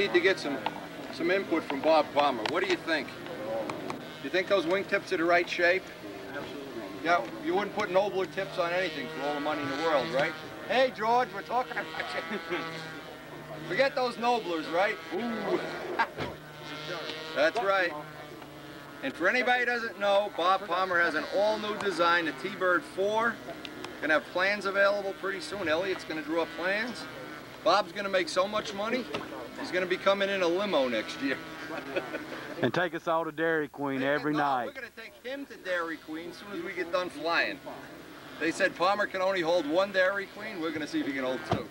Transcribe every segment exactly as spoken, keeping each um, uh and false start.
need to get some some input from Bob Palmer. What do you think? You think those wingtips are the right shape? Absolutely. Yeah, you wouldn't put nobler tips on anything for all the money in the world, right? Hey, George, we're talking about you. Forget those noblers, right? Ooh. That's right. And for anybody who doesn't know, Bob Palmer has an all-new design, the T-Bird four. Gonna have plans available pretty soon. Elliot's gonna draw plans. Bob's gonna make so much money, he's gonna be coming in a limo next year. And take us all to Dairy Queen every no, night. We're gonna take him to Dairy Queen as soon as we get done flying. They said Palmer can only hold one Dairy Queen. We're gonna see if he can hold two.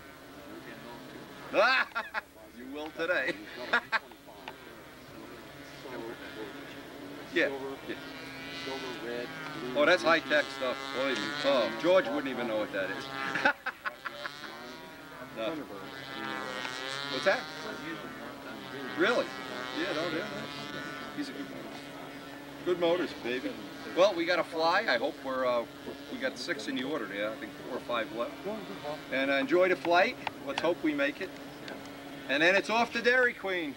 You will today. Yeah. yeah. Oh, that's high-tech stuff. Boy, oh, George wouldn't even know what that is. No. What's that? Really? Yeah, no, yeah. He's a good motor. Good motors, baby. Well, we got to fly. I hope we're, uh, we got six in the order there. I think four or five left. And uh, enjoy the flight. Let's hope we make it. And then it's off to Dairy Queen.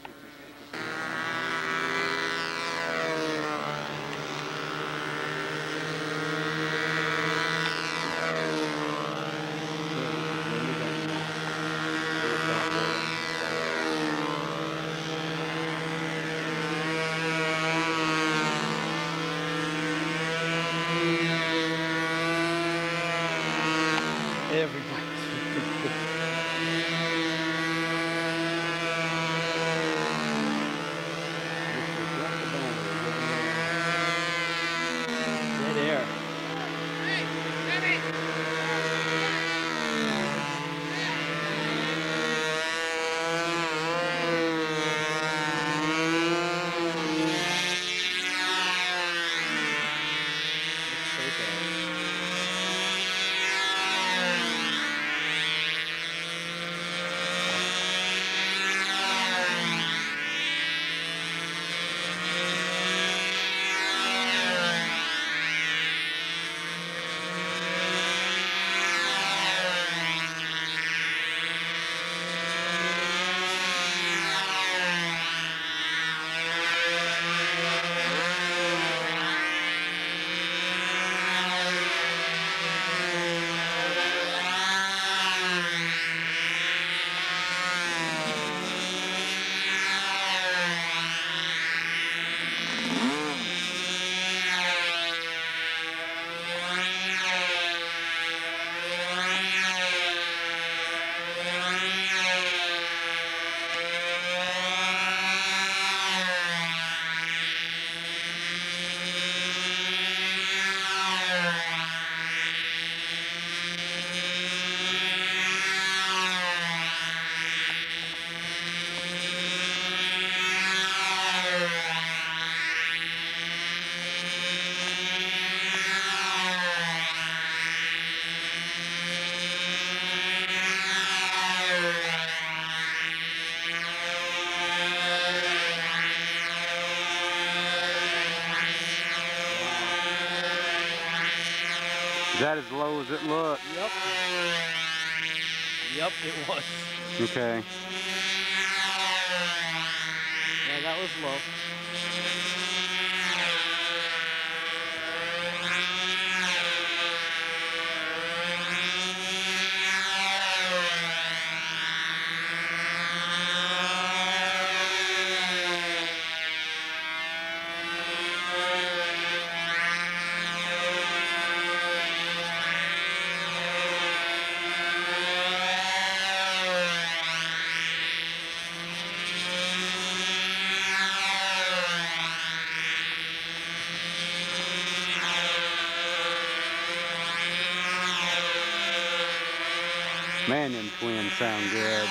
Is that as low as it looked? Yep. Yep, it was. Okay. Yeah, that was low. Man, them twins sound good.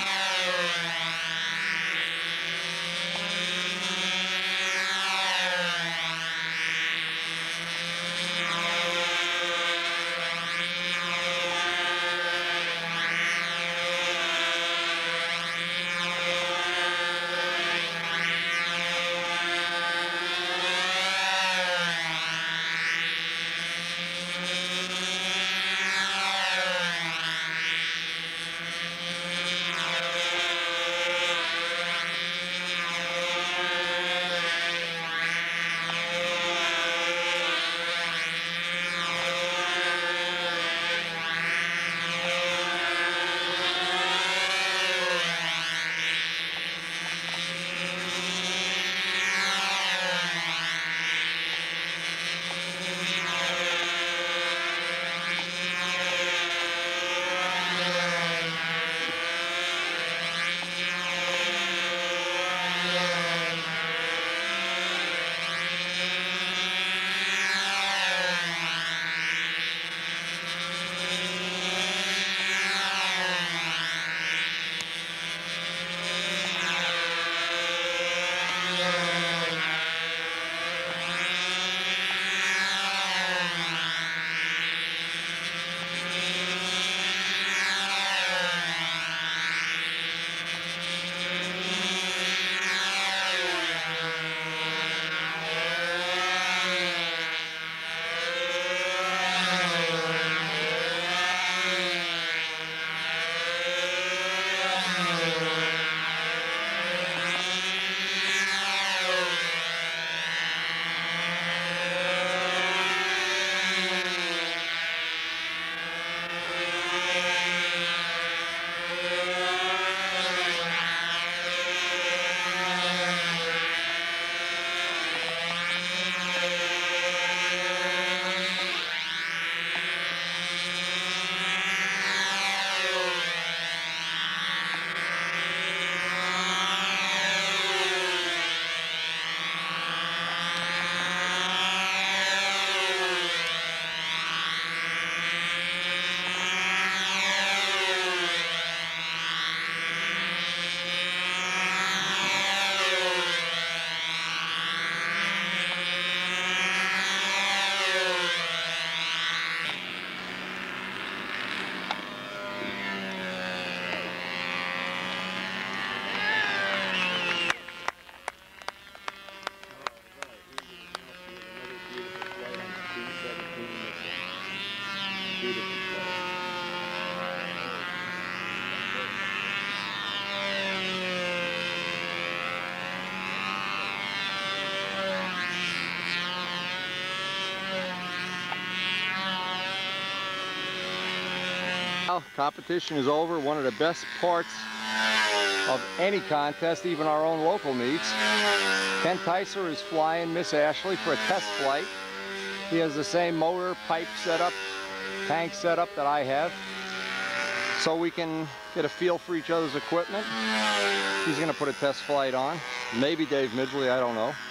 now competition is over. One of the best parts of any contest, even our own local meets. Kent Tyser is flying Miss Ashley for a test flight. He has the same motor, pipe setup, tank setup that I have, so we can get a feel for each other's equipment. He's going to put a test flight on. Maybe Dave Midgley, I don't know.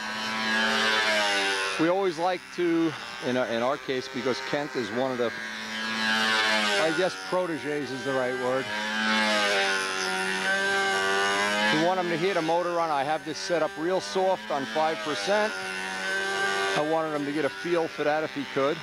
We always like to, in our, in our case, because Kent is one of the, I guess proteges is the right word. We want him to hit a motor on. I have this set up real soft on five percent. I wanted him to get a feel for that if he could.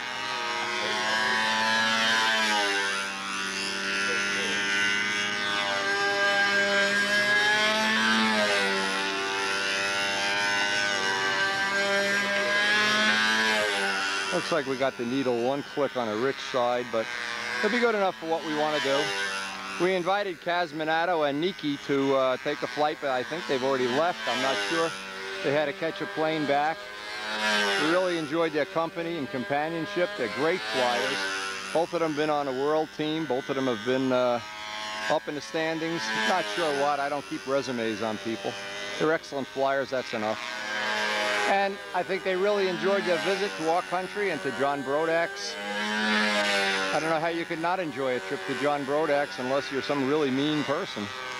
Looks like we got the needle one click on a rich side, but it'll be good enough for what we want to do. We invited Kaz Minato and Nikki to uh, take a flight, but I think they've already left. I'm not sure. They had to catch a plane back. We really enjoyed their company and companionship. They're great flyers. Both of them have been on a world team. Both of them have been uh, up in the standings. Not sure what. I don't keep resumes on people. They're excellent flyers. That's enough. And I think they really enjoyed their visit to our country and to John Brodak's. I don't know how you could not enjoy a trip to John Brodak's unless you're some really mean person.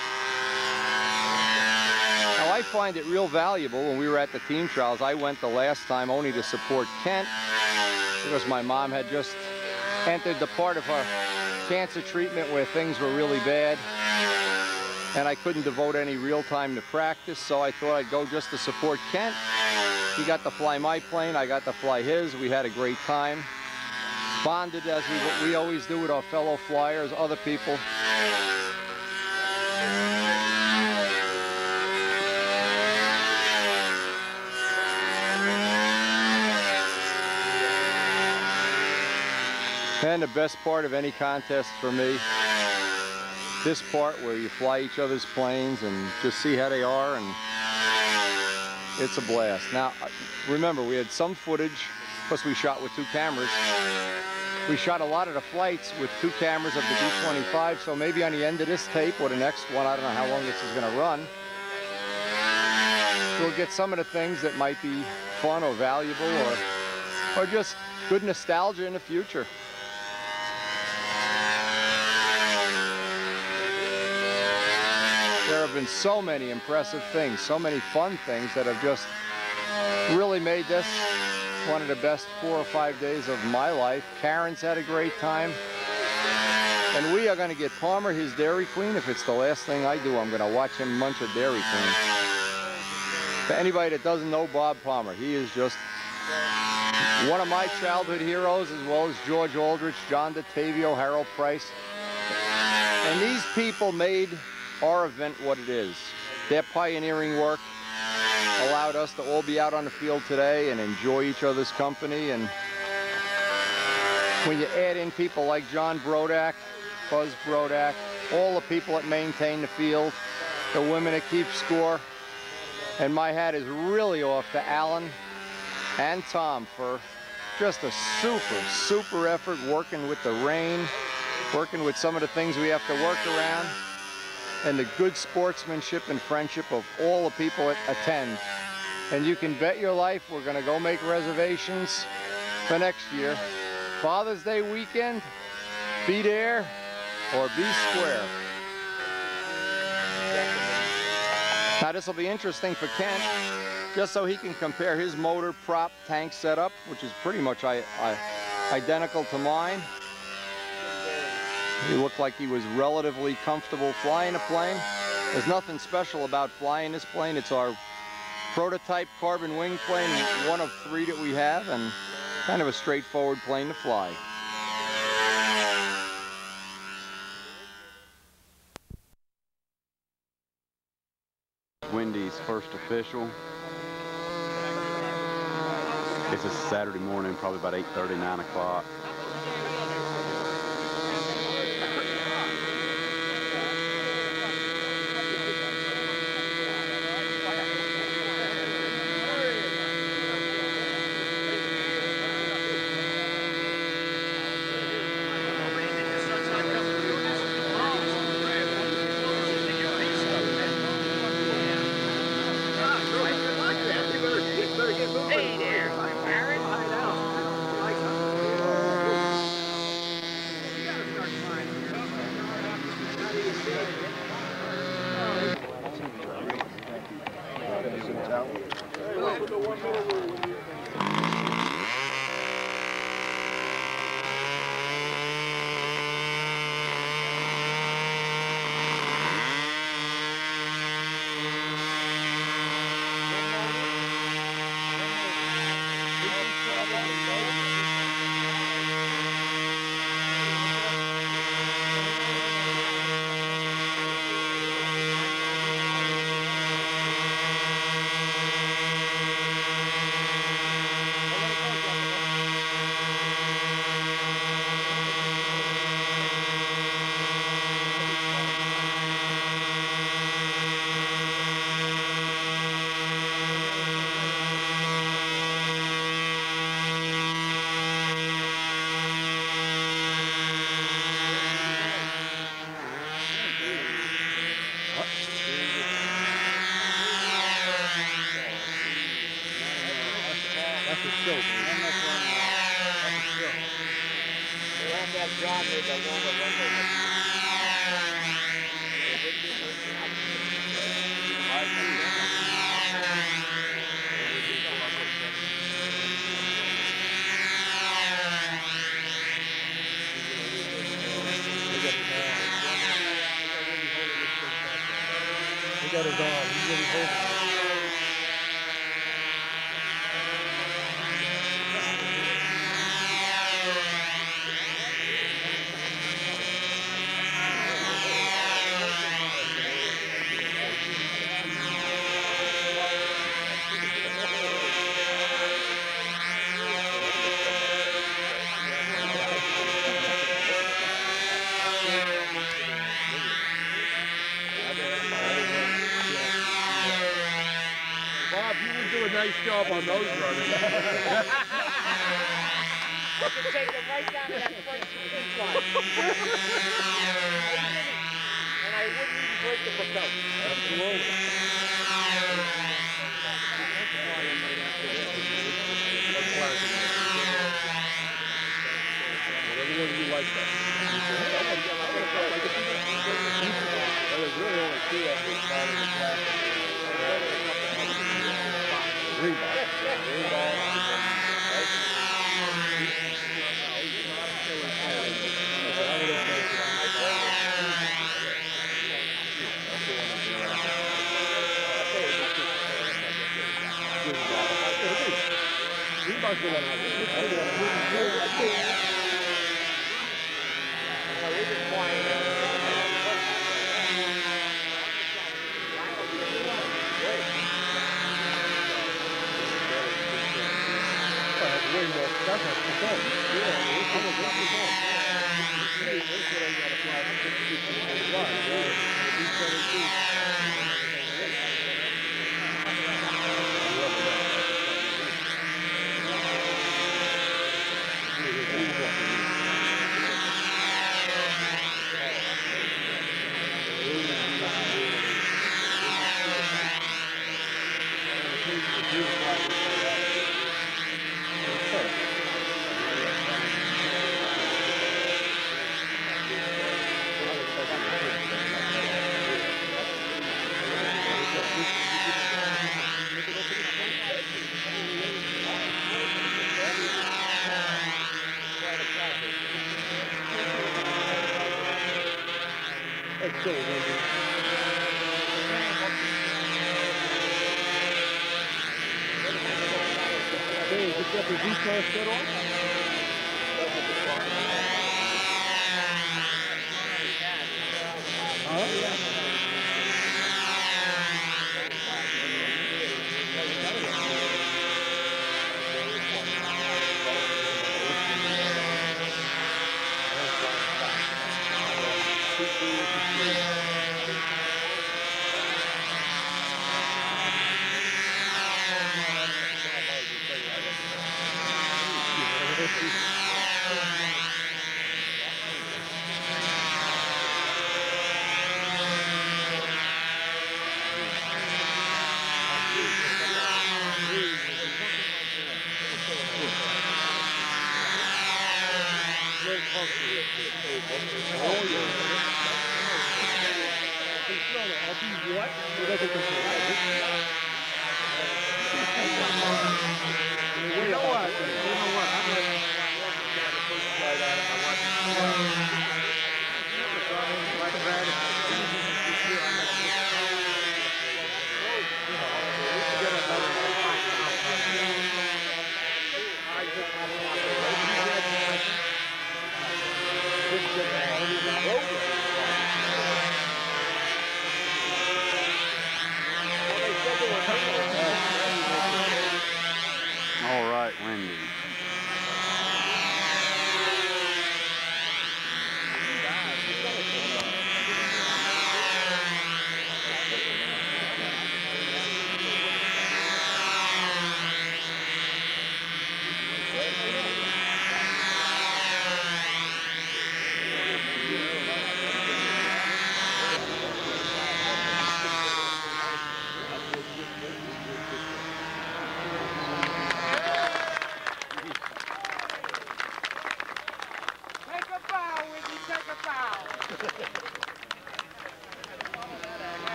Now, I find it real valuable. When we were at the team trials, I went the last time only to support Kent because my mom had just entered the part of her cancer treatment where things were really bad, and I couldn't devote any real time to practice, so I thought I'd go just to support Kent. He got to fly my plane, I got to fly his. We had a great time. Bonded as we, we always do with our fellow flyers, other people. And the best part of any contest for me, this part where you fly each other's planes and just see how they are, and it's a blast. Now, remember, we had some footage, plus we shot with two cameras. We shot a lot of the flights with two cameras of the D twenty-five, so maybe on the end of this tape or the next one, I don't know how long this is going to run, we'll get some of the things that might be fun or valuable or, or just good nostalgia in the future. There have been so many impressive things, so many fun things that have just really made this one of the best four or five days of my life. Karen's had a great time. And we are going to get Palmer his Dairy Queen. If it's the last thing I do, I'm going to watch him munch a Dairy Queen. To anybody that doesn't know Bob Palmer, he is just one of my childhood heroes, as well as George Aldrich, John DeTavio, Harold Price. And these people made our event what it is. Their pioneering work allowed us to all be out on the field today and enjoy each other's company. And when you add in people like John Brodak, Buzz Brodak, all the people that maintain the field, the women that keep score, and my hat is really off to Alan and Tom for just a super, super effort working with the rain, working with some of the things we have to work around, and the good sportsmanship and friendship of all the people that attend. And you can bet your life we're going to go make reservations for next year. Father's Day weekend, be there or be square. Now this will be interesting for Kent, just so he can compare his motor, prop, tank setup, which is pretty much I, I, identical to mine. He looked like he was relatively comfortable flying a plane. There's nothing special about flying this plane. It's our prototype carbon wing plane, one of three that we have, and kind of a straightforward plane to fly. Wendy's first official. It's a Saturday morning, probably about eight thirty, nine o'clock. That's a show, man. That's a show. We'll have to have John make a longer runway. He got his arm. He's really holding it. Bob, you would do a nice job on those runners. I could take them right down to that front finish line. And I wouldn't even break the propel. Absolutely. Whatever one you like that. There's really only two athletes following the class. Reebok. Reebok's the one out there. We've been flying there. Way more. That's a percent. Yeah, it's almost one percent. That's what I got to fly. Let's go, Wendy. Hey, did you get the V-Star set off? Huh? What? It doesn't compare. You know what? You know what? I'm going to try the first flight out of my watch. Never saw anything like that. This year I'm going to get another five All right, Wendy.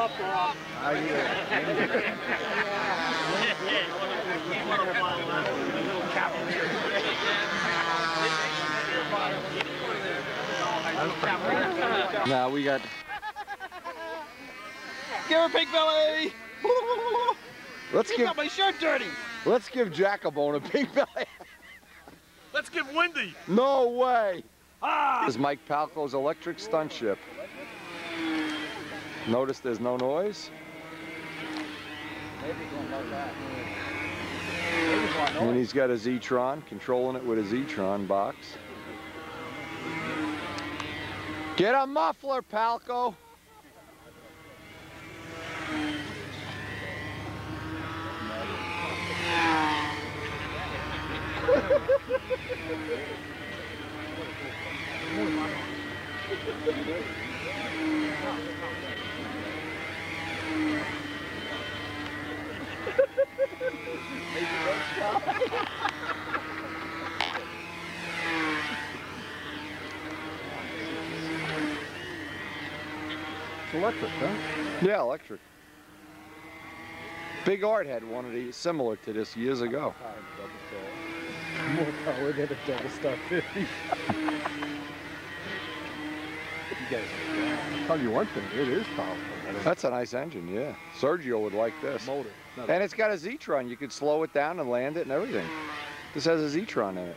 up, Bob. I hear it. Now we got. Give her Pink Belly! Let's You give. got my shirt dirty! Let's give Jacobone a pink belly. Let's give Wendy! No way. Ah! This is Mike Palco's electric stunt ship. Notice there's no noise. And he's got a Z-Tron, controlling it with a Z-Tron box. Get a muffler, Palco. It's electric, huh? Yeah, electric. Big Art had one of these similar to this years ago. More power than a double star fifty. You guys, I'll tell you one thing, it is powerful. That's a nice engine, yeah. Sergio would like this. Motor. Not And it's got a Z-Tron. You could slow it down and land it and everything. This has a Z-Tron in it.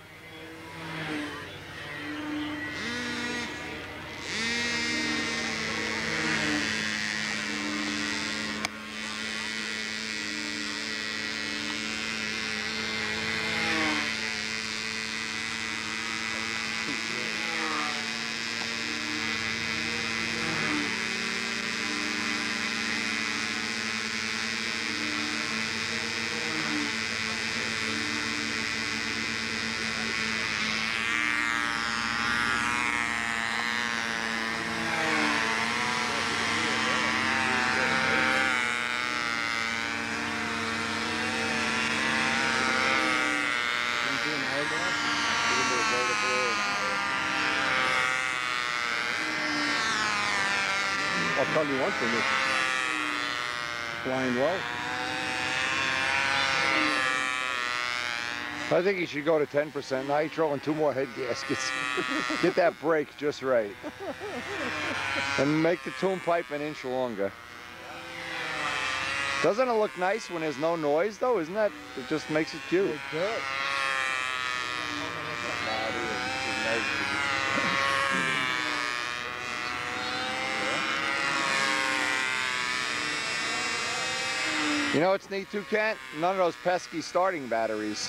I'll tell you one thing, it's flying well. I think you should go to ten percent nitro and two more head gaskets. Get that brake just right. And make the tune pipe an inch longer. Doesn't it look nice when there's no noise though? Isn't that, it just makes it cute. It does. You know what's neat too, Kent? None of those pesky starting batteries.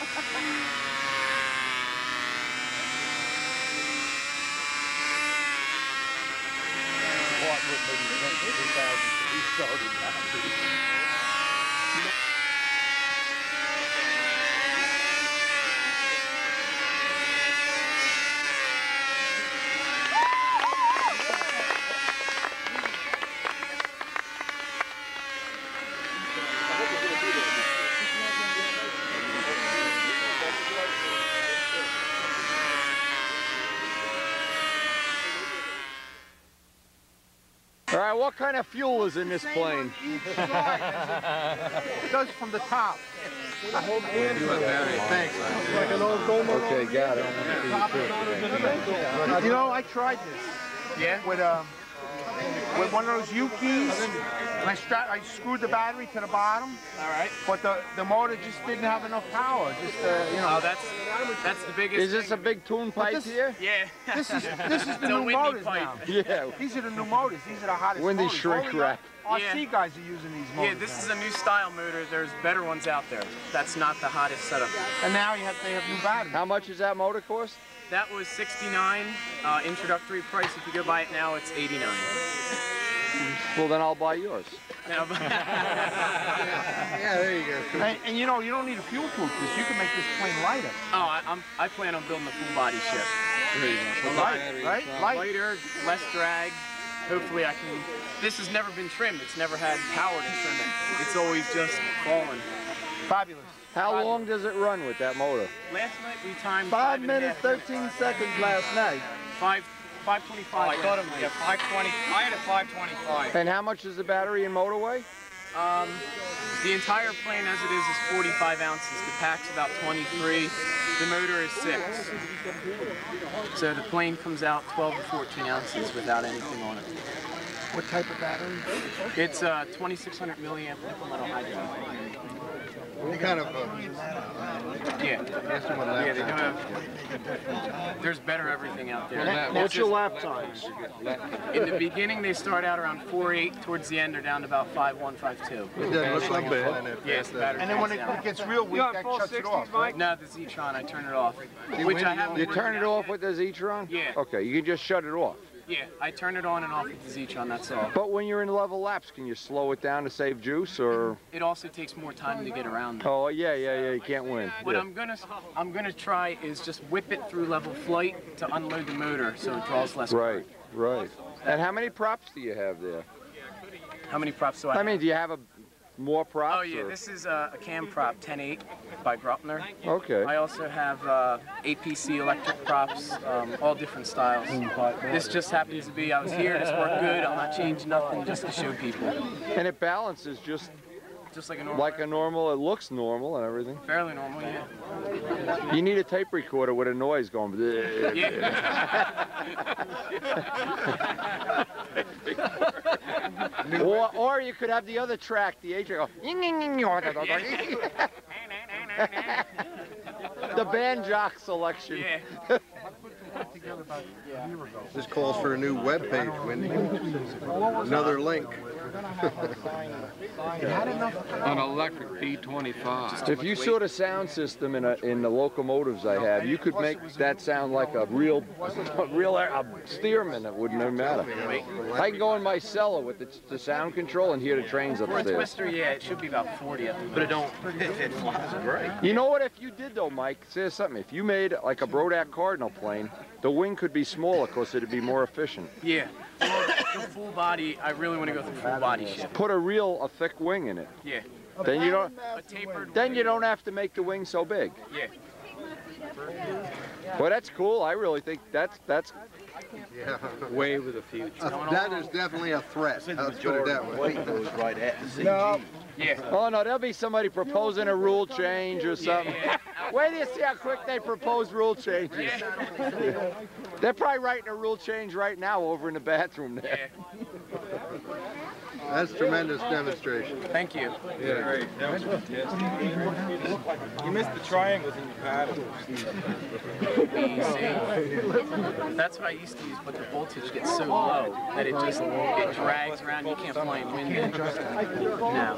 All right, what kind of fuel is in this plane? It does from the top. Thanks. Like an old Goldman. Okay, got it. You know, I tried this. Yeah? With um, with one of those U keys, and I stra I screwed the battery to the bottom. Alright. But the the motor just didn't have enough power. Just uh, you know. Oh, that's that's the biggest Is this a thing. big tune pipe this- here? Yeah. This is this is the It's a new windy motors pipe. now. Yeah. These are the new motors. These are the hottest Windy motors. shrink Only wrap. R C Yeah. guys are using these motors. Yeah, this now. is a new style motor. There's better ones out there. That's not the hottest setup. And now you have they have new batteries. How much does that motor cost? That was sixty-nine uh, introductory price. If you go buy it now, it's eighty-nine. Well, then I'll buy yours. Now, Yeah, there you go. And, and you know, you don't need a fuel proof this. You can make this plane lighter. oh, I, I'm, I plan on building a full body ship. Light, right? Light. Lighter, less drag. Hopefully I can. This has never been trimmed. It's never had power to trim it. It's always just fallen. Fabulous. How long does it run with that motor? Last night we timed Five and a minutes, half- thirteen seconds last night. Five, five Oh, twenty-five. I thought it was, yeah, five twenty. I had a five twenty-five. And how much is the battery in motorway? Um, the entire plane as it is is forty-five ounces. The pack's about twenty-three. The motor is six. So the plane comes out twelve to fourteen ounces without anything on it. What type of battery? It's a twenty-six hundred milliamp nickel metal hydrogen. What kind of, uh, Yeah. that's the one Yeah, they do laptop. have. There's better everything out there. What's your lap times? In the beginning, they start out around four eight. Towards the end, they're down to about five one, five two. It doesn't look like it's flying that Yeah, fast. the battery And then when it, goes when down. it gets real weak, that shuts it off, right? No, the Z-Tron, I turn it off. See, Which when I you- haven't You worked turn it out off yet. with the Z-Tron? Yeah. Okay, you can just shut it off. Yeah, I turn it on and off with the Z-Tron, that's all. But when you're in level laps, can you slow it down to save juice, or? It also takes more time to get around. Oh, yeah, yeah, yeah, you can't win. What Yeah. I'm gonna I'm gonna try is just whip it through level flight to unload the motor so it draws less Right, current. right. And how many props do you have there? How many props do I I have? mean, do you have a more props? Oh yeah, or- this is a, a cam prop ten eight by Graupner. Okay. I also have uh, A P C electric props, um, all different styles. This just happens to be, I was here, this worked good, I'm not changing nothing just to show people. And it balances just Just like a normal, like a normal, it looks normal and everything. fairly normal, yeah. You need a tape recorder with a noise going. or, or you could have the other track, the A track, go. The band jock selection. Yeah. This calls for a new web page, Wendy. Another link. An electric B twenty-five. If you saw the sound system in a, in the locomotives I have, you could make that sound like a real, a real a steerman. It wouldn't even matter. I can go in my cellar with the, the sound control and hear the trains For a upstairs. twister, yeah, it should be about forty at the But it don't. It flies great. You know what? If you did though, Mike, say something. If you made like a Brodak Cardinal plane, the wing could be smaller because it'd be more efficient. Yeah. Well, the full body, I really want to go through full body ship. Put a real, a thick wing in it. Yeah. Then you don't. A tapered. Then you don't have to make the wing so big. Yeah. Well, that's cool. I really think that's that's. Yeah. Way with the future. That is definitely a threat. Let's put it that way. goes right at the Z G. No. Yeah. Oh no, there'll be somebody proposing a rule change or something. Yeah, Wait till you see how quick they propose rule changes. yeah. They're probably writing a rule change right now over in the bathroom there. Yeah. That's tremendous demonstration. Thank you. Yeah. That was fantastic. You missed the triangles in your paddle. Easy. That's what I used to use, but the voltage gets so low that it just it drags around. You can't fly in wind. No.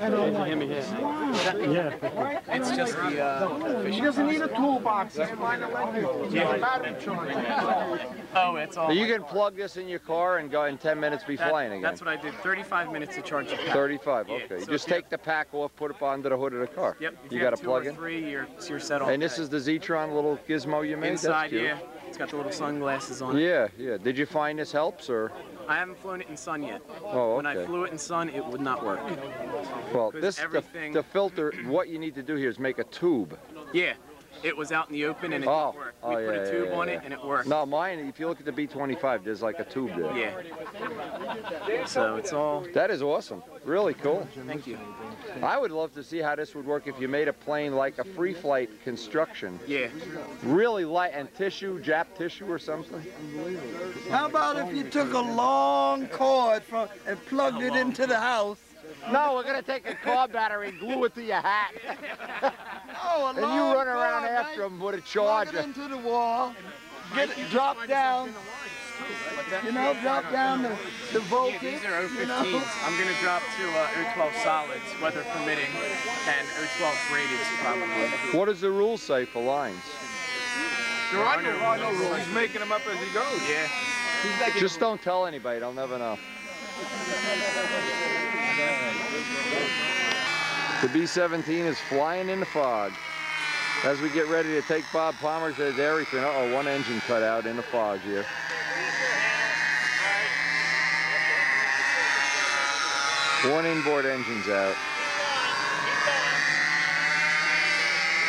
It's just the uh, He doesn't need a toolbox. He's flying electric. Yeah. Battery charge. Oh, it's all. You can plug this in your car and go in ten minutes be That- flying again. That's what I did. thirty-five minutes to charge the pack. thirty-five, Yeah, okay. You so just if you- take the pack off, put it under the hood of the car. Yep. If You you, got have to two plug or in? three, you're, you're set all And this day. is the Z-Tron little gizmo you made? Inside, That's cute. yeah. It's got the little sunglasses on it. Yeah, yeah. Did you find this helps or? I haven't flown it in sun yet. Oh, When I okay. flew it in sun, it would not work. Well, 'cause this the, everything- the filter. What you need to do here is make a tube. Yeah. It was out in the open and it Oh, didn't work. oh, We put yeah, a tube yeah, on yeah. it and it worked. No, mine. If you look at the B twenty-five, there's like a tube there. Yeah. So it's all. That is awesome. Really cool. Thank you. I would love to see how this would work if you made a plane like a free flight construction. Yeah. Really light and tissue, Jap tissue or something. How about if you took a long cord from and plugged it into the house? No, we're gonna take a car battery and glue it to your hat. Oh, a And you long run around cord, after right? them with a Plug it charger. into the wall, get it, drop down, you know, drop down the, the Yeah, voltage, these are O you know. fifteens. I'm going to drop to uh, O twelve solids, weather permitting, and O twelve braided probably. What does the rule say for lines? There are no, are no rules. He's making them up as he goes. Yeah. Just don't tell anybody, they'll never know. The B seventeen is flying in the fog. As we get ready to take Bob Palmer to the dairy fin. Uh-oh, one engine cut out in the fog here. One inboard engine's out.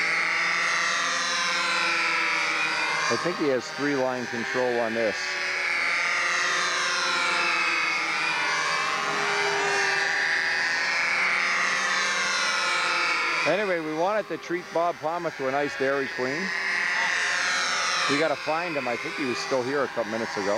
I think he has three line control on this. Anyway, we wanted to treat Bob Palmer to a nice Dairy Queen. We got to find him. I think he was still here a couple minutes ago.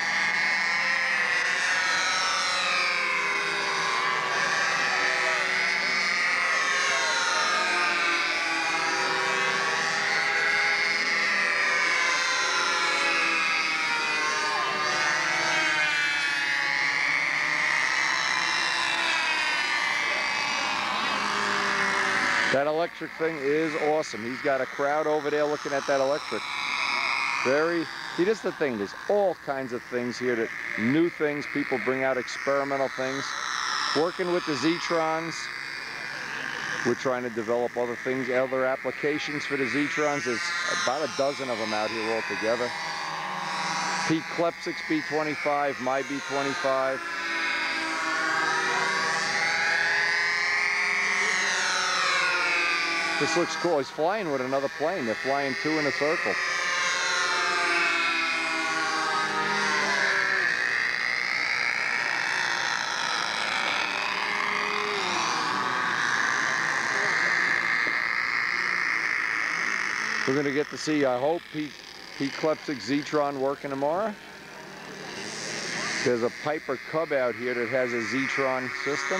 That electric thing is awesome. He's got a crowd over there looking at that electric. Very, see, this is the thing. There's all kinds of things here, that new things. People bring out experimental things. Working with the Z-Trons. We're trying to develop other things, other applications for the Z-Trons. There's about a dozen of them out here altogether. Pete Klepczyk's B twenty-five, my B twenty-five. This looks cool. He's flying with another plane. They're flying two in a circle. We're going to get to see, I hope, Pete, Pete Klepczyk's Z-Tron working tomorrow. There's a Piper Cub out here that has a Z-Tron system.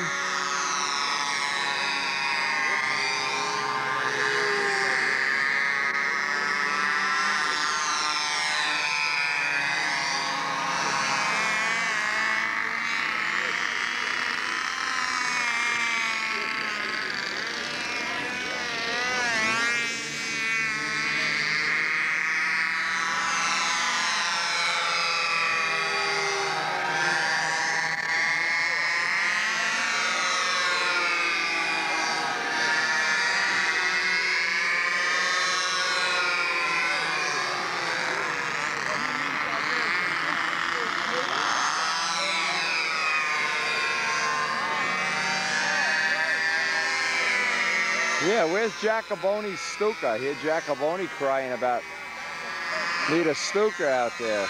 Yeah, where's Jacoboni's Stuka? I hear Jacoboni crying about, need a Stuka out there.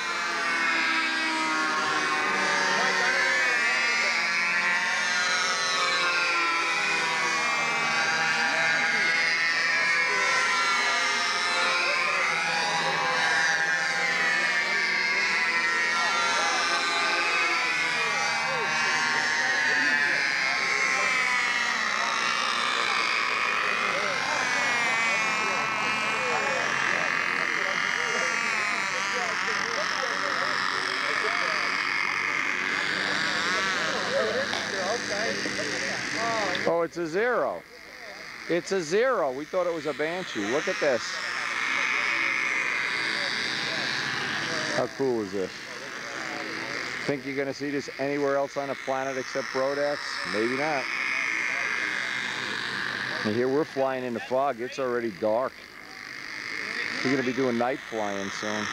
Oh, it's a Zero. It's a Zero. We thought it was a Banshee. Look at this. How cool is this? Think you're going to see this anywhere else on the planet except Brodax? Maybe not. And here we're flying in the fog. It's already dark. We're going to be doing night flying soon.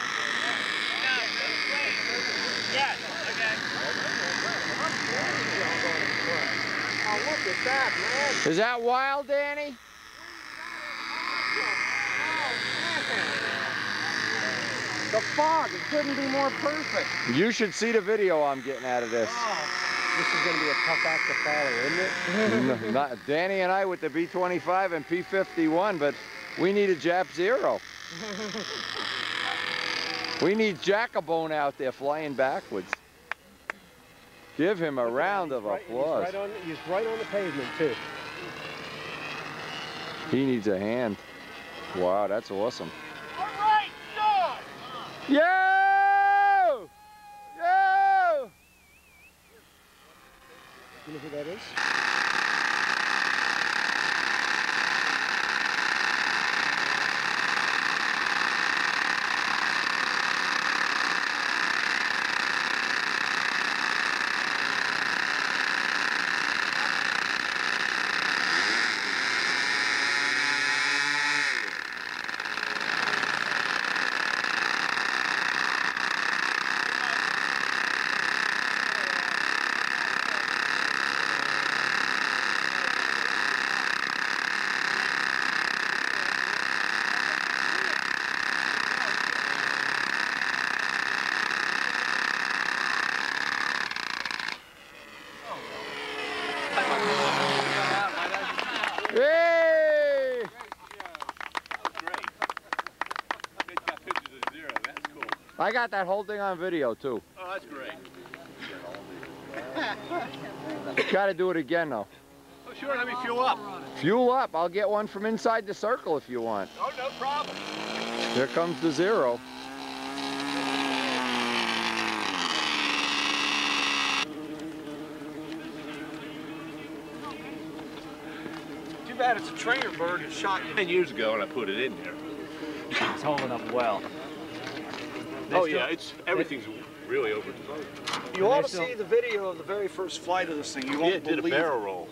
Yes, okay. Oh, look at that, man. Is that wild, Danny? The fog, it couldn't be more perfect. You should see the video I'm getting out of this. Oh, this is going to be a tough act to follow, isn't it? No, not, Danny and I with the B twenty-five and P fifty-one, but we need a Jap Zero. We need Jacobone out there flying backwards. Give him a round of applause. He's right on, he's right on the pavement, too. He needs a hand. Wow, that's awesome. All right, George! Yo! Yo! You know who that is? I got that whole thing on video too. Oh, that's great. Got to do it again though. Oh, sure, let me fuel up. Fuel up. I'll get one from inside the circle if you want. Oh, no problem. Here comes the zero. Too bad it's a trainer bird. It shot ten years ago and I put it in there. It's holding up well. Oh yeah, it's everything's really over. You ought to see the video of the very first flight of this thing. You Yeah, won't it did a believe barrel it. roll.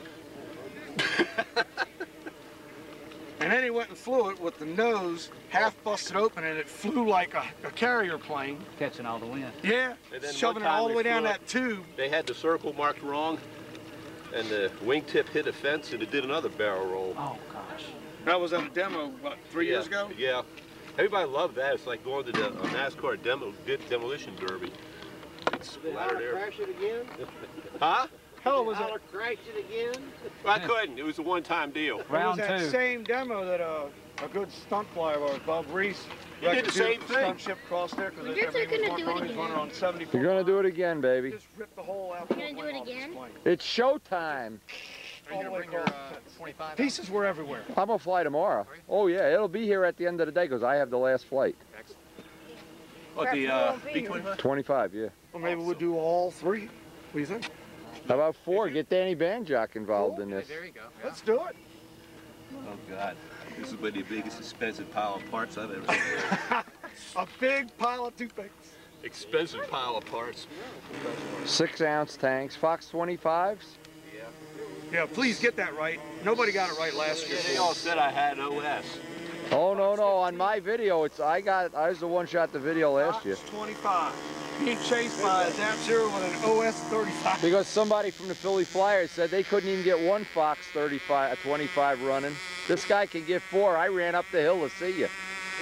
And then he went and flew it with the nose half busted open, and it flew like a, a carrier plane. Catching all the wind. Yeah, And then shoving it one time all the they way down flew that tube. They had the circle marked wrong, and the wingtip hit a fence, and it did another barrel roll. Oh gosh. That was at a demo, what, three yeah. years ago? Yeah. Everybody loved that. It's like going to the a NASCAR demo demolition derby. It's splattered there. Crash it again? Huh? Hell, was it? Holler, crash it again? I couldn't. It was a one-time deal. It was Round that two. same demo that uh, a good stunt flyer of ours, Bob Reese, He did wrecked the a same beautiful thing. stunt ship across there because Wonder if they're everything was gonna one do it running again. on seventy-four. You're gonna do it again, baby. Just ripped the whole out. You're gonna do it again? It's showtime. All the way across. Pieces were everywhere. I'm gonna fly tomorrow. Oh yeah, it'll be here at the end of the day because I have the last flight. What, the uh, B twenty-five? twenty-five, yeah. Well, maybe we'll do all three. What do you think? How about four? Get Danny Banjock involved in this. There you go. Let's do it. Oh, God. This is one of the biggest expensive pile of parts I've ever seen. A big pile of toothpicks. Expensive pile of parts. Six ounce tanks, Fox twenty-fives. Yeah, please get that right. Nobody got it right last year. They all said I had O S. Oh no no! On my video, it's I got I was the one shot the video last year Fox twenty-five. Being chased by a Zap Zero with an O S thirty-five. because somebody from the Philly Flyers said they couldn't even get one Fox thirty-five, a twenty-five running. This guy can get four. I ran up the hill to see you.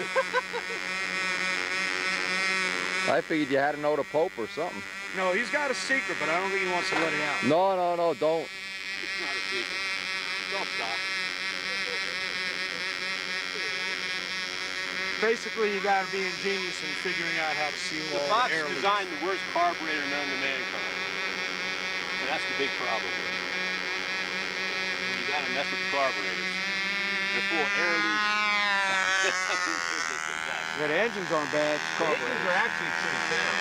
I figured you had to know the Pope or something. No, he's got a secret, but I don't think he wants to let it out. No no no! Don't. It's not a secret. Don't stop. Basically, you got to be ingenious in figuring out how to seal The all Fox the air loops. designed the worst carburetor known to mankind. And that's the big problem. You gotta mess with the carburetors. They're full of air leaks. Yeah, the engines aren't bad. The engines are actually pretty sound.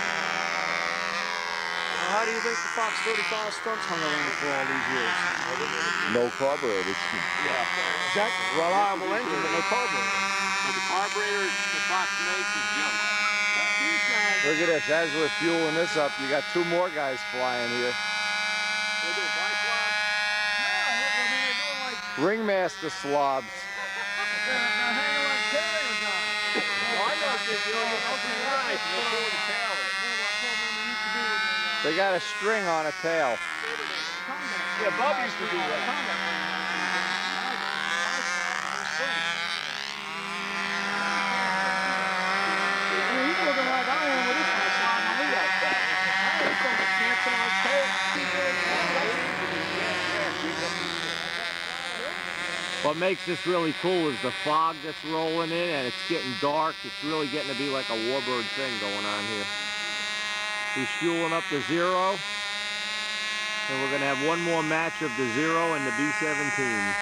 Well, how do you think the Fox thirty-five stunts hung around for all these years? No carburetors. Yeah. Exactly. Reliable engine, but no carburetor. But the carburetor the Fox makes is junk. Look at this. As we're fueling this up, you got two more guys flying here. They do a biplane? No, I mean, they're doing like Ringmaster slobs. they're hanging like carrier guys. Oh, I know what they're doing. Okay, nice. They're pulling the tail in. They got a string on a tail. Yeah, Bob used to do that. I mean, he's looking like I am with this one sliding my lead out back. I ain't going to chance on his tail. What makes this really cool is the fog that's rolling in and it's getting dark. It's really getting to be like a warbird thing going on here. He's fueling up the Zero. And we're going to have one more match of the Zero and the B seventeen.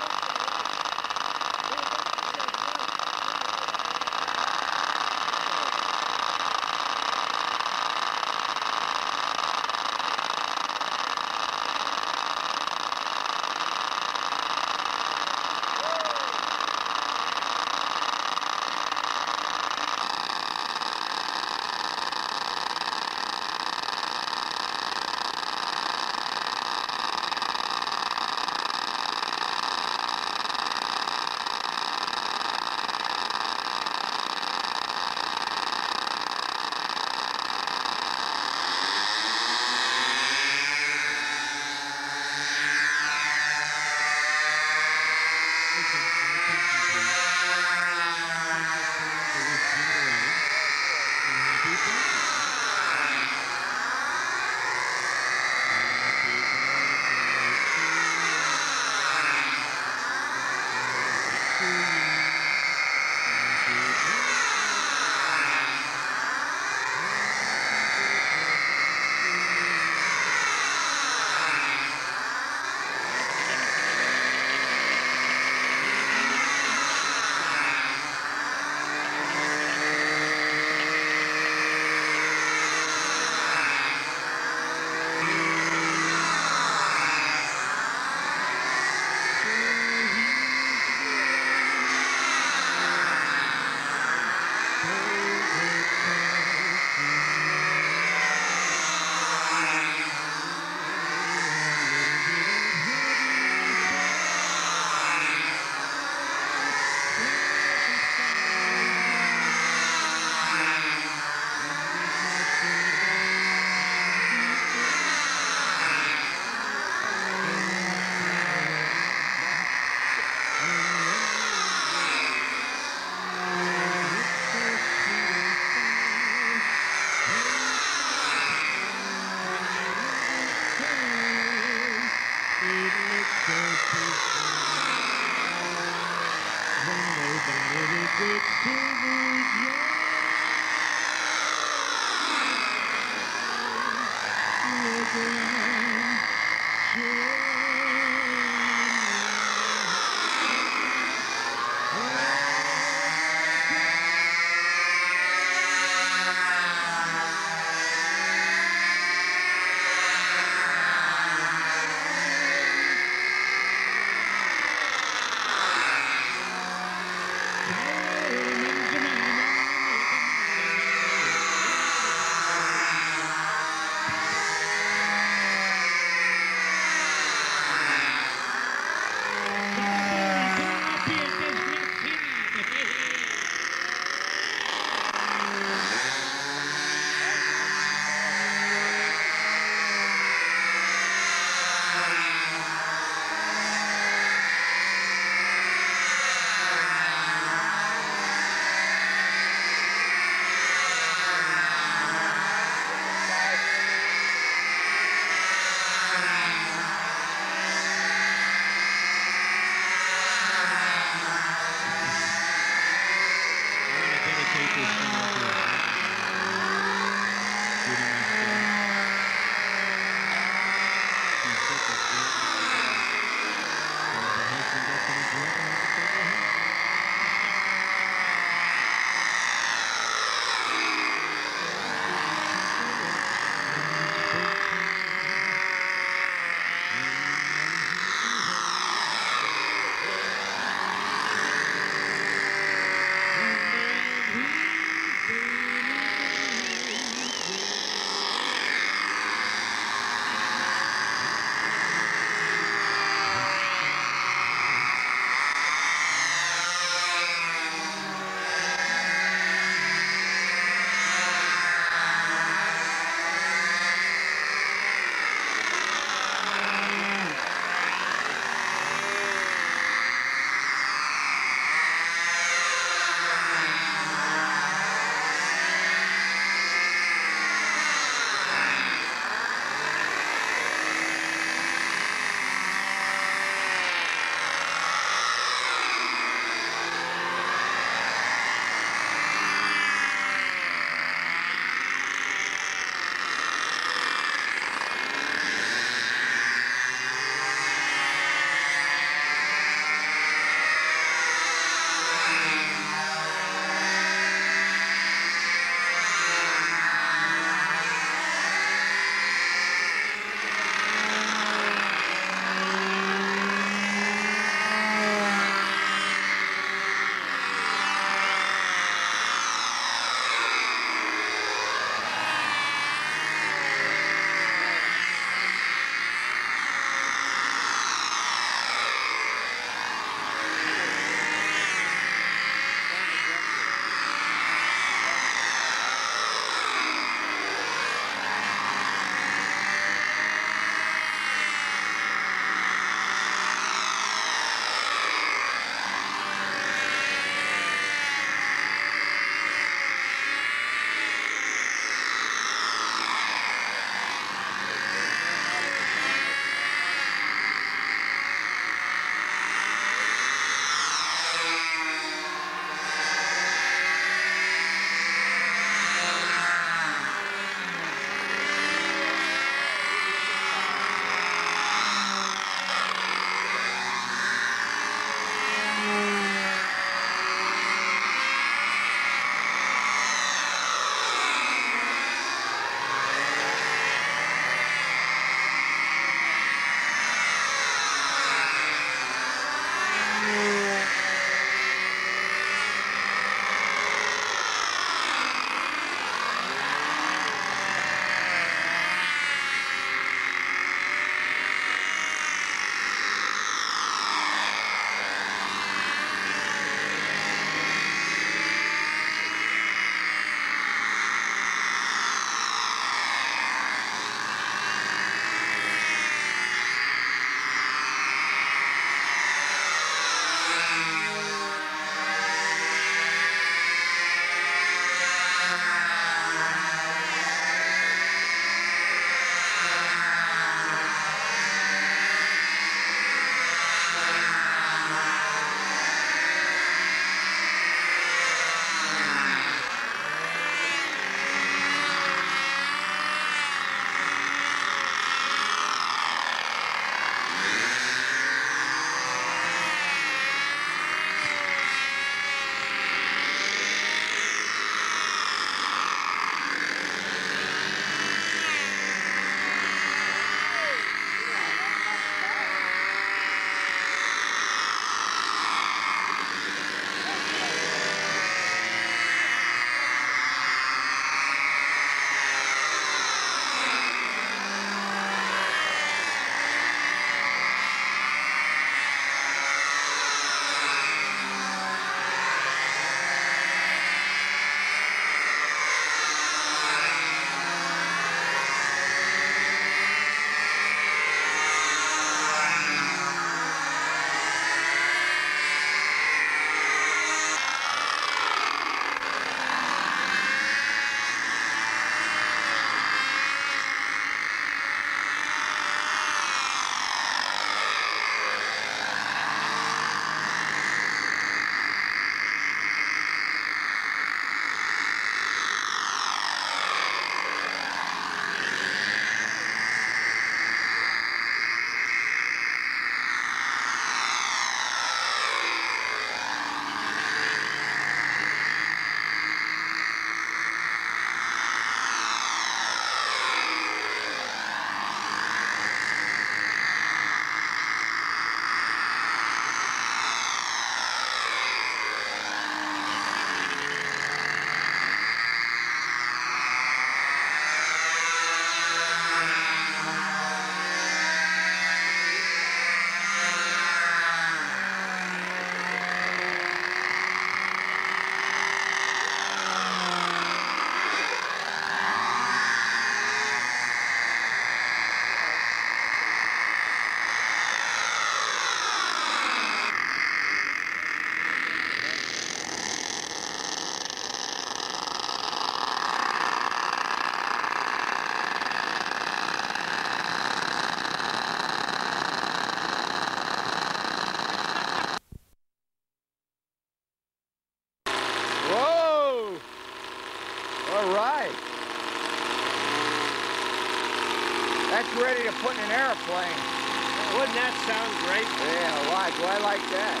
ready to put in an airplane. Wouldn't that sound great? Yeah, why? Do I like that?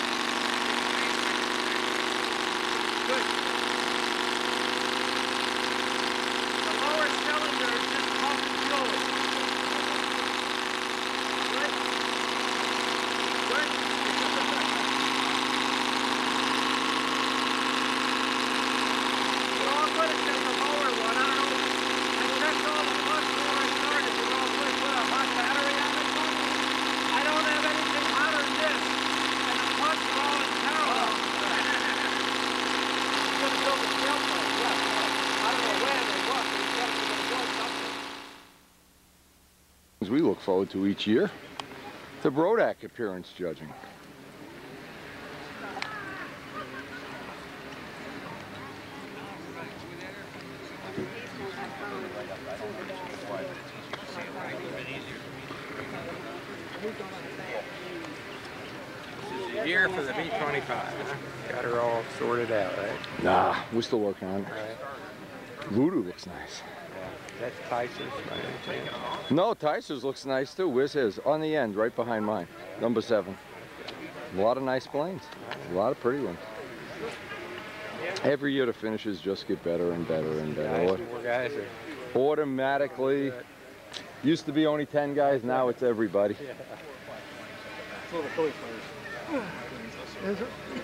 Good. The lower cylinder is just pumping fuel. Good. Good. You're all good except the lower one. I don't know. I checked all the parts before I started. You're all good. Put a hot battery on this one. I don't have anything hotter than this. And the parts are all in parallel. You're gonna build a sailplane. Yeah. I don't know where they work. But you gotta build something. We look forward to each year. The Brodak appearance judging. Year for the B twenty-five, huh? Got her all sorted out, right? Nah, we're still working on it. Right. Voodoo looks nice. That's Tyson, right? No, Tyser's looks nice too. Where's his? On the end, right behind mine. Number seven. A lot of nice planes. A lot of pretty ones. Every year the finishes just get better and better and better. Guys, more guys are Automatically. Used to be only ten guys, now it's everybody. It's all the Philly players. Is it?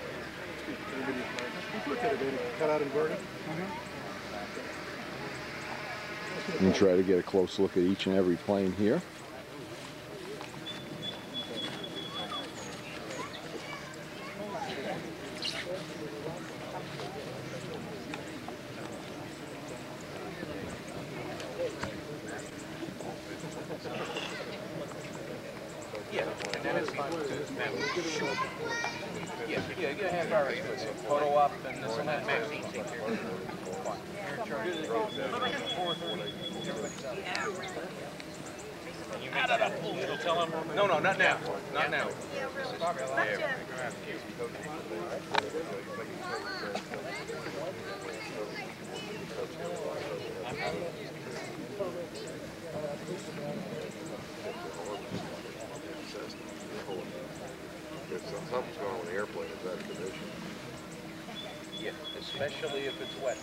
Let's look at it, Eddie. Cut out inverted. And try to get a close look at each and every plane here. Yeah, yeah, get a half hour photo op and this and that. No, no, not now. Not now. Something's going on with the airplane in that condition. Yeah, especially if it's wet.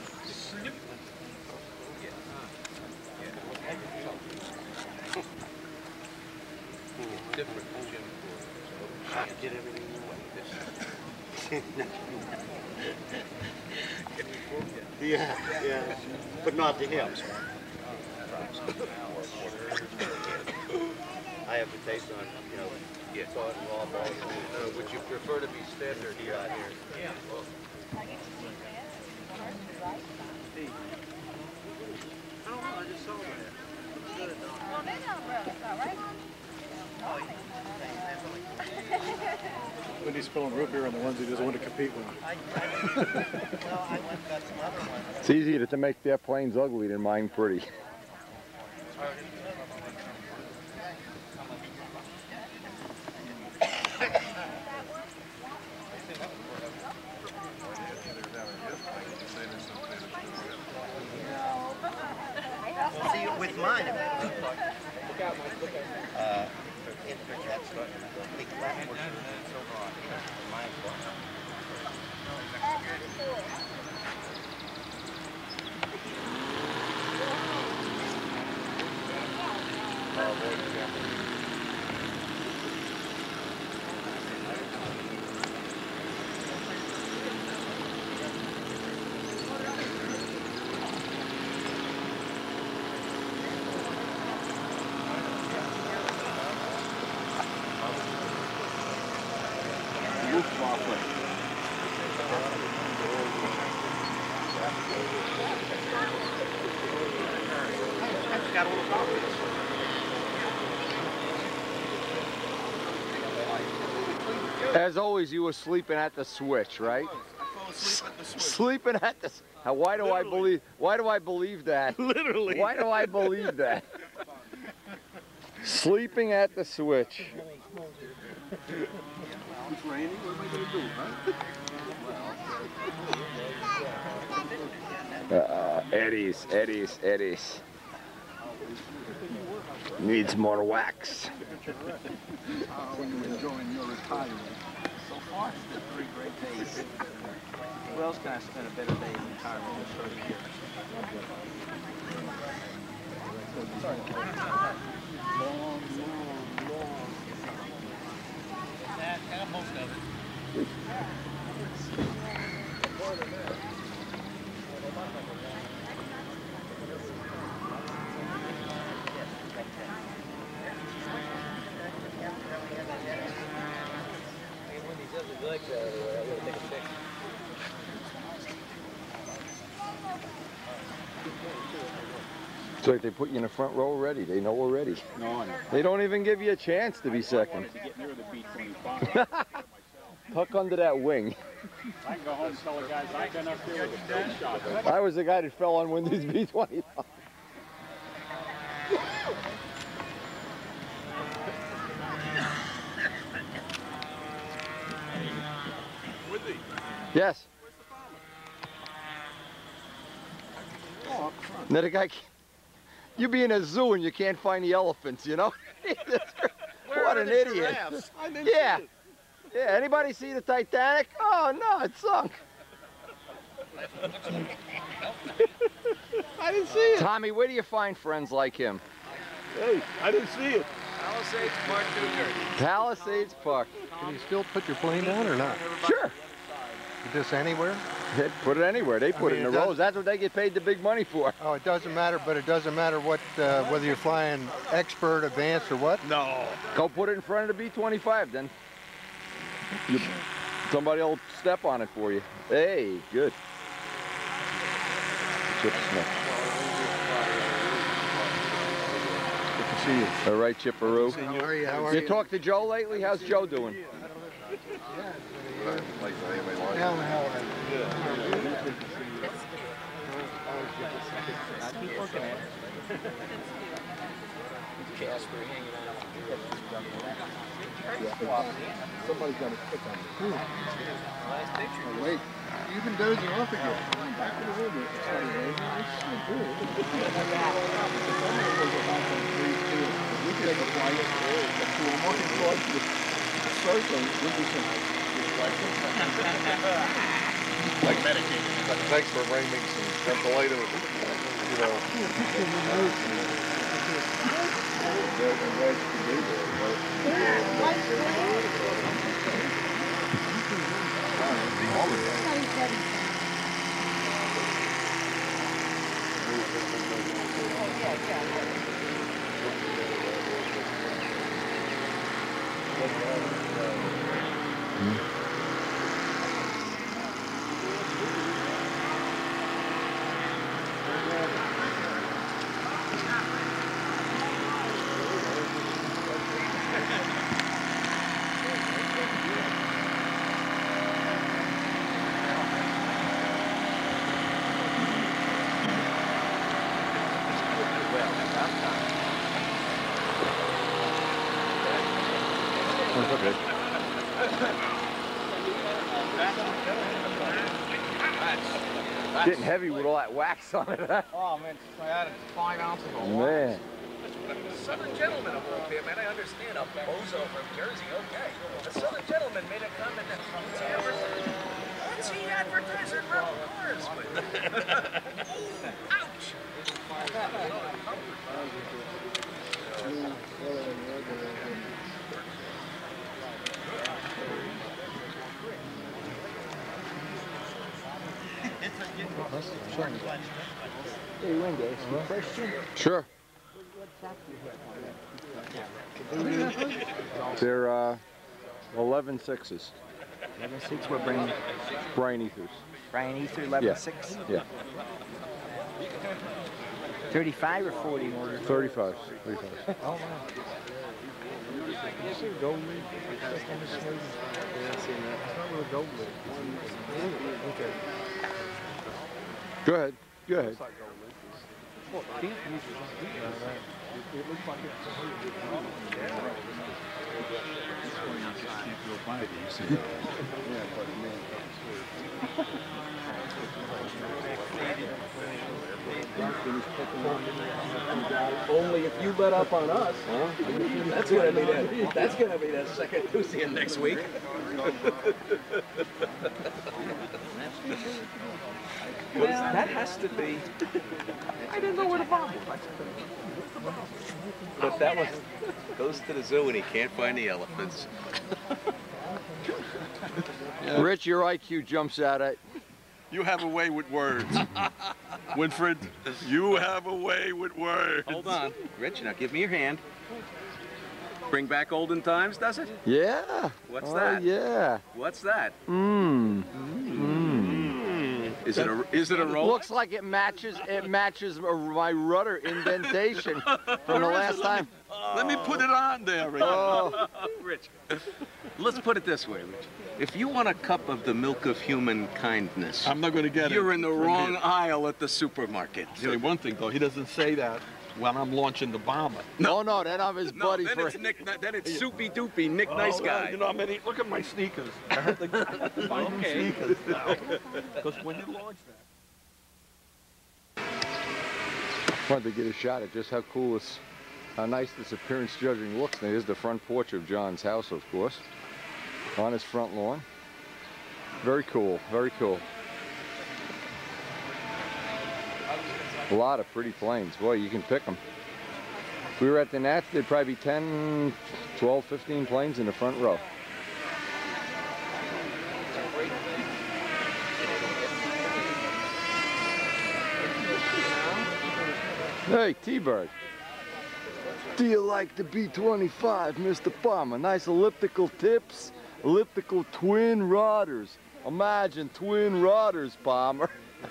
It's different from Jim. You get everything you want. Yeah, yeah. But not to him. I have to taste on, you know, Yeah. salt and raw balls. Uh, would you prefer to be standard here? Out here. Yeah. Well, Wendy's spilling root beer on the ones he doesn't want to compete with. It's easier to make their planes ugly than mine pretty. See, with mine, uh, it protects the big flat portion. Mine's one. As always, you were sleeping at the switch, right? I fell asleep at the switch. Sleeping at the. Now, why do I believe? Why do I believe that? Literally. Why do I believe that? Sleeping at the switch. It's raining. What am I going to do, huh? Uh, Eddies, Eddies, Eddies. Needs more wax. When you're enjoying your retirement. So far, it's been three great days. Who else can I spend a better day in retirement than thirty years? Yeah, most of it. It's like they put you in the front row already. They know already. No, I know. They don't even give you a chance to be second. To get near the B twenty-five. Tuck under that wing. I can go home and tell the guys I've been up there with a straight shot. I was the guy that fell on Wendy's B twenty-five. Yes. Now the guy, you be in a zoo and you can't find the elephants, you know? What an idiot. Yeah. Yeah, anybody see the Titanic? Oh no, it sunk. I didn't see it. Tommy, where do you find friends like him? Hey, I didn't see it. Palisades Park, New Jersey. Palisades Park. Can you still put your plane down or not? Sure. Just anywhere? They put it anywhere. They put I mean, it in it the does- rows. That's what they get paid the big money for. Oh, it doesn't matter, but it doesn't matter what, uh, whether you're flying expert, advanced, or what? No. Go put it in front of the B twenty-five then. You, somebody will step on it for you. Hey, good. Chip Smith. Good to see you. All right, Chipperoo. How are you? How are You you? talked to Joe lately? How's Joe doing? Hell, hell, hell. Keep looking at it. Casper hanging out. Somebody's got a stick on me. Last picture. Oh, wait. You've been dozing off again. I'm back in the room. It's so good. We could take a flight to a working flight to the circle. We'll do some. Like medicated. Thanks for bringing some ventilator, you know. Getting heavy with all that wax on it, huh? Oh man, I added five ounces of Man. Southern gentleman up here, man. I understand a bozo from Jersey, okay. A Southern gentleman made a comment that what's he advertising rental cars with? Ooh, ouch! Hey, Wendy, ask you a question? Sure. They're uh, eleven sixes. eleven six, what brand? Brian Ethers. Brian Ether, eleven six? Yeah. thirty-five or forty motor? thirty-five. thirty-five. Oh, wow. You see gold leaf? Yeah, I've seen that. It's not really gold leaf. Okay. Go ahead. Go ahead. It's like gold leaf. Well, can't use it. It looks like it's a hundred years old. Can't go by these. Yeah, but man, Only if you let up on us. Huh? That's gonna be the that's gonna be the second Tuesday in next week. That has to be. I didn't know where the bomb was. But that was goes to the zoo and he can't find the elephants. Rich, your I Q jumps out at. You have a way with words. Winfred, you have a way with words. Hold on. Rich, now give me your hand. Bring back olden times, does it? Yeah. What's oh, that? Yeah. What's that? Mmm. Mmm. Is it a is it a roll? Looks like it matches it matches my rudder indentation from the last time. Let me put it on there, Rich. Oh. Rich. Let's put it this way, Rich. If you want a cup of the milk of human kindness, I'm not going to get it. You're in the wrong aisle at the supermarket. Say one thing though, he doesn't say that when I'm launching the bomber. No, no, then I'm his No, buddy then for. it's Nick. Then it's Soupy Doopy, Nick Oh, Nice well, Guy. you know, I mean, look at my sneakers. I have to buy new sneakers now. Because when you launch that. Wanted to get a shot at just how cool this, how nice this appearance judging looks. And here's the front porch of John's house, of course, on his front lawn. Very cool, very cool. A lot of pretty planes. Boy, you can pick them. If we were at the Nats, there'd probably be ten, twelve, fifteen planes in the front row. Hey, T-Bird. Do you like the B twenty-five, Mister Palmer? Nice elliptical tips, elliptical twin rodders. Imagine twin rodders, Palmer.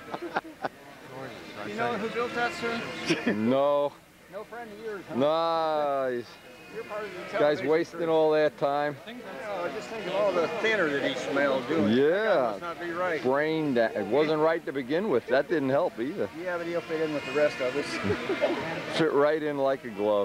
You know who built that, sir? No. No friend of yours, huh? Nice. You're part of the Guy's television wasting crew. all that time. Oh, just think of all the thinner that he smelled doing it. Yeah. That must not be right. Brain da- it wasn't right to begin with. That didn't help either. Yeah, but he'll fit in with the rest of us. Fit right in like a glove.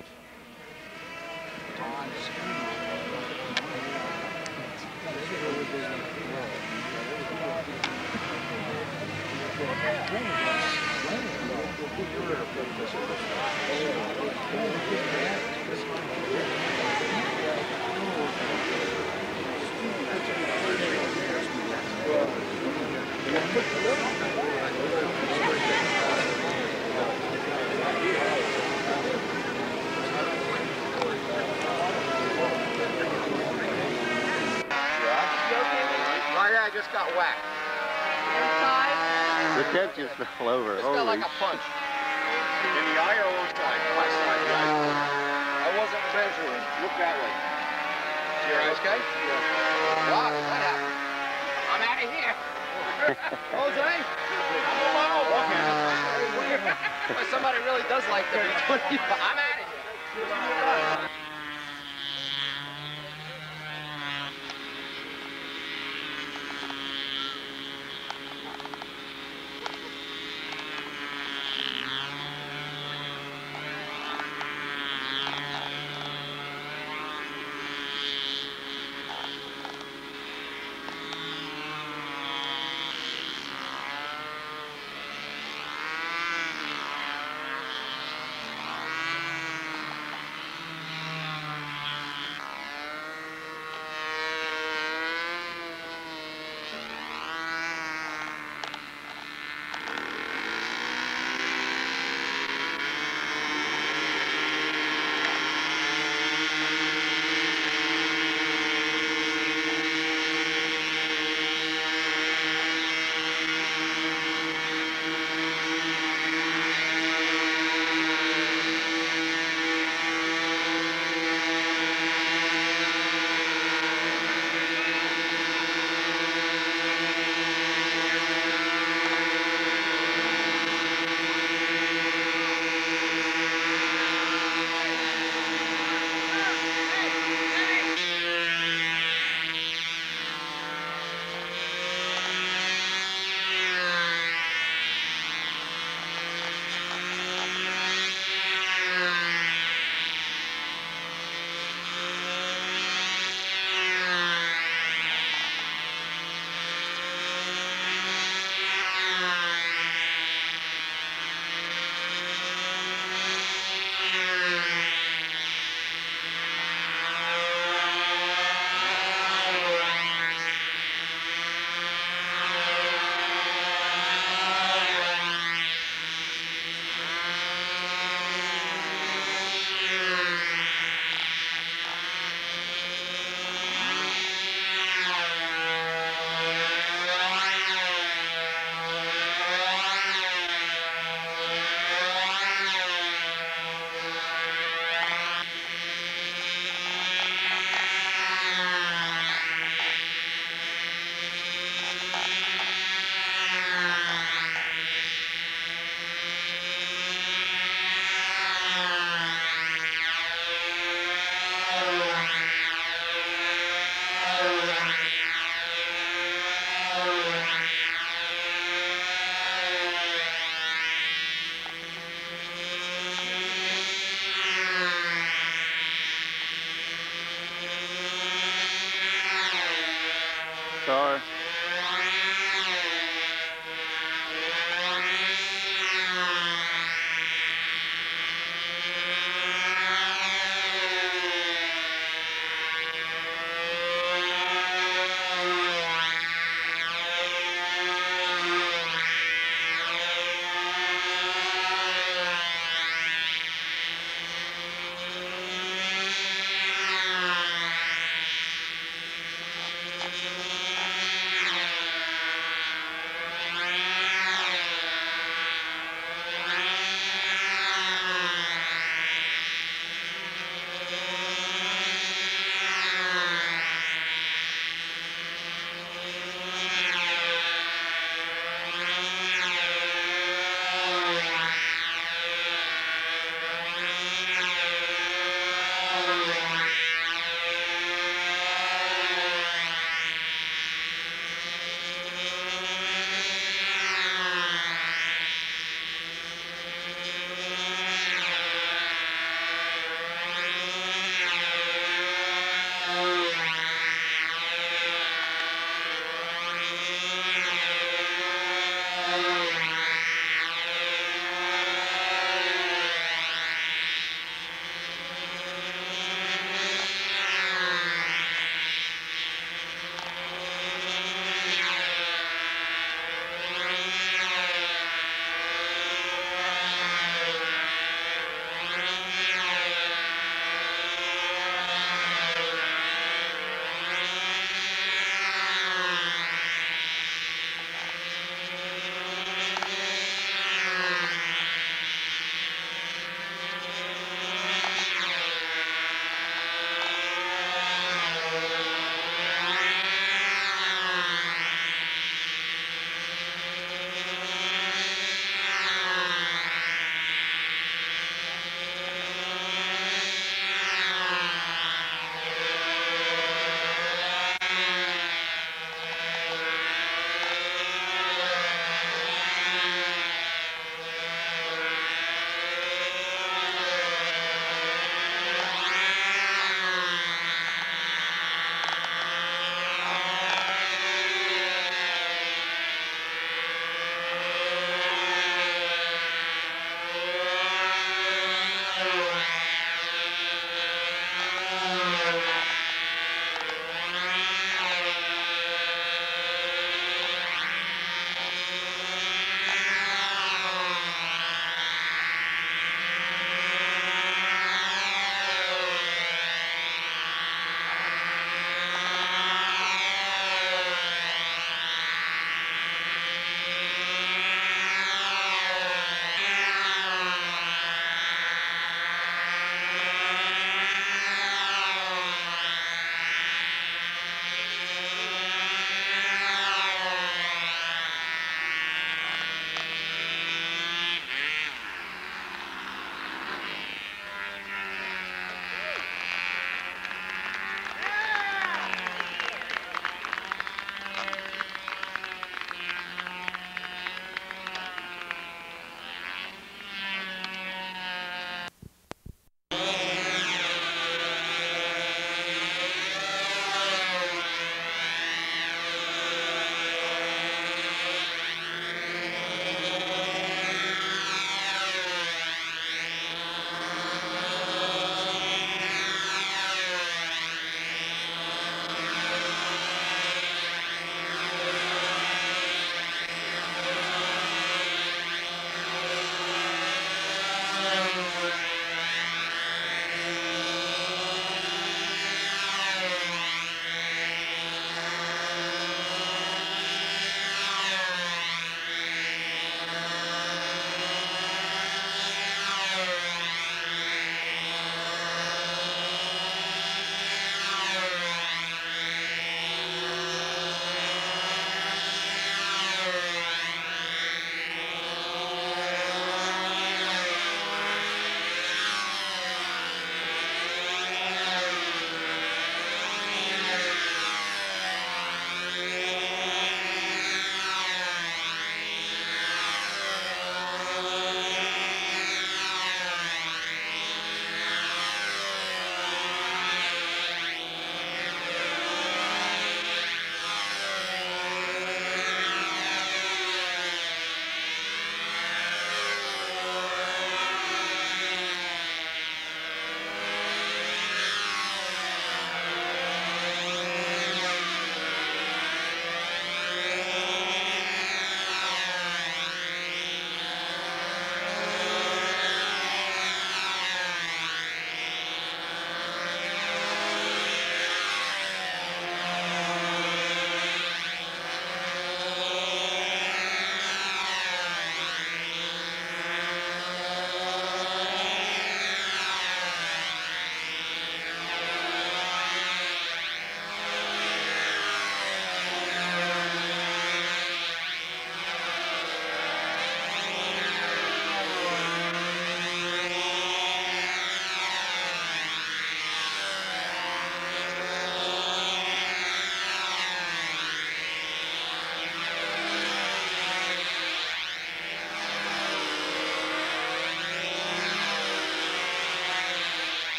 Oh yeah, I just got whacked. The tent just fell over. Just got like a punch. In the eye or one side? My side, yeah. I wasn't measuring. Look that way. Your eyes okay? Yeah. Wow, what happened? I'm out of here. Jose? I'm on my own. Okay. Well, somebody really does like the B twenty-five. I'm out of here. Sorry.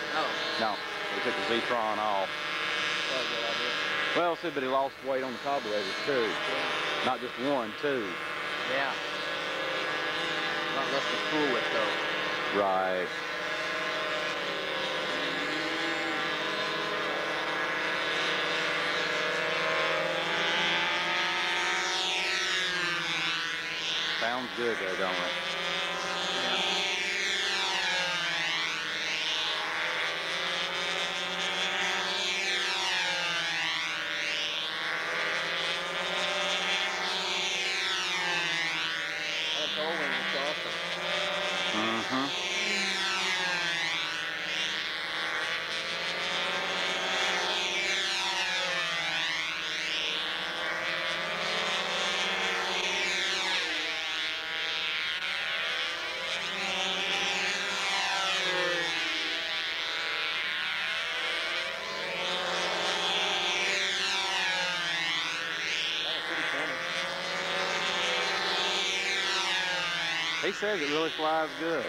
No. No, we took the Z-Tron off. Well, see, but he lost weight on the carburetors too. Not just one, two. Yeah. Not less to fool with though. Right. Sounds good though, don't it? Mm-hmm. He says it really flies good.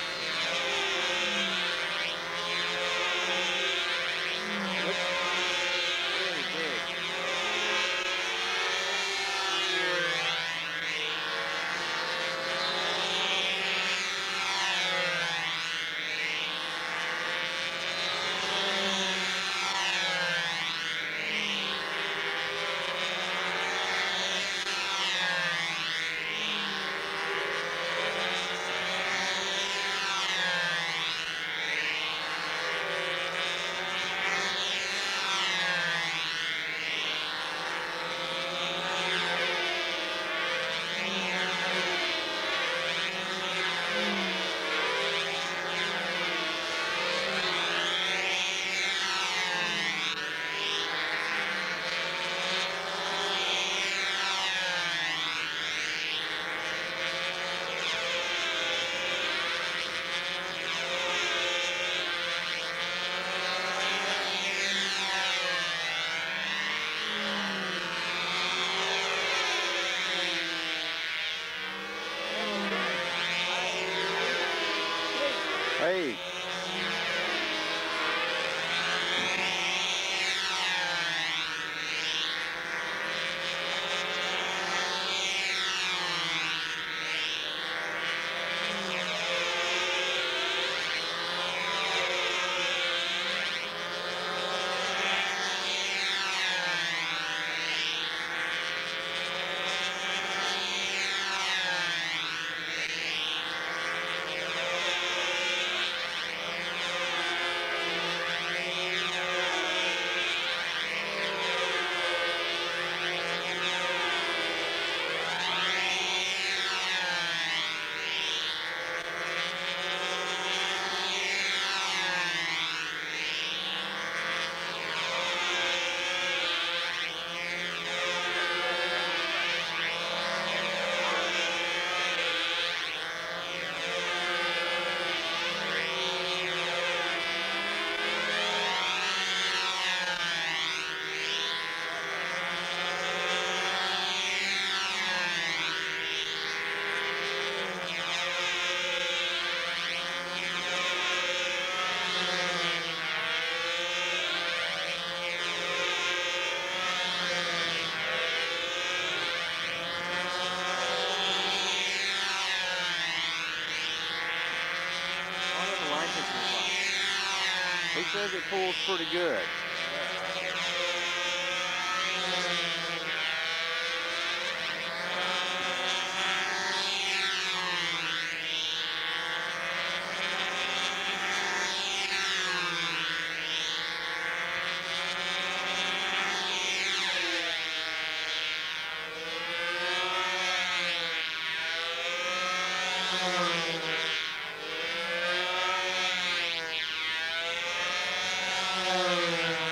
Hey. He says it pulls pretty good. Thank you.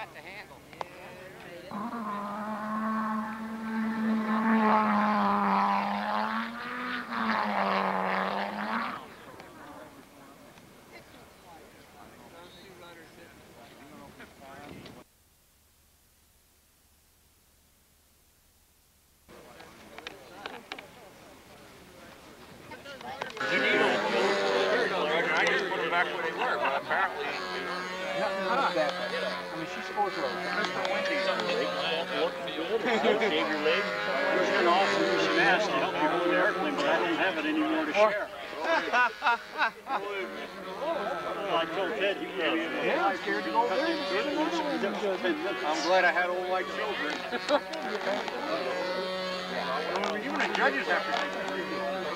got the handle. I just put them back where they were, but apparently... I mean, she's supposed to. Mister Wendy's looking good. Shave your leg. There's an awesome mission asked to help you go to the airplane, but I don't have it anymore to share. Well, I told Ted you have it. Yeah, I'm scared to go there. I'm glad I had all my children. Even the judges have to take it.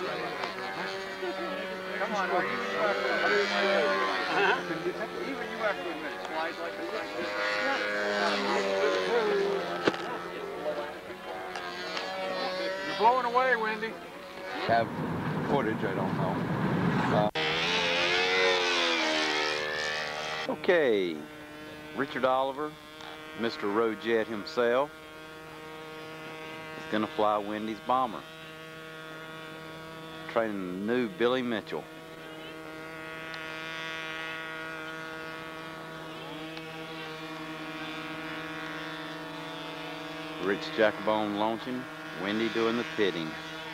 Come on, are you uh-huh. Even you have to admit, it flies like this. You're blowing away, Wendy. Have footage, I don't know. Uh, Okay, Richard Oliver, Mister Rojet himself, is going to fly Wendy's bomber. Training the new Billy Mitchell. Rich Jacobone launching, Wendy doing the pitting.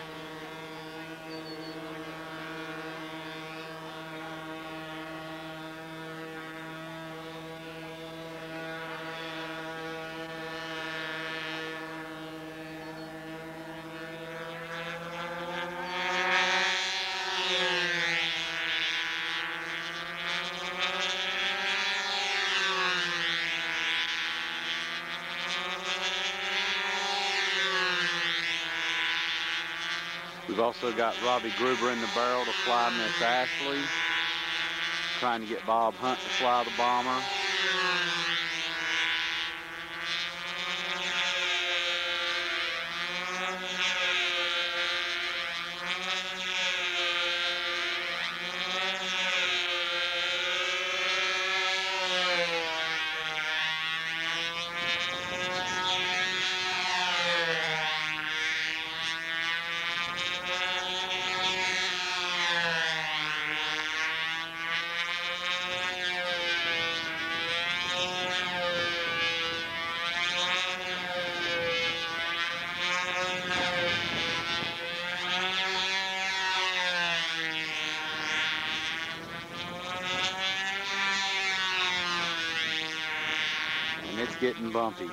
We've also got Robbie Gruber in the barrel to fly Miss Ashley. Trying to get Bob Hunt to fly the bomber. And it's getting bumpy.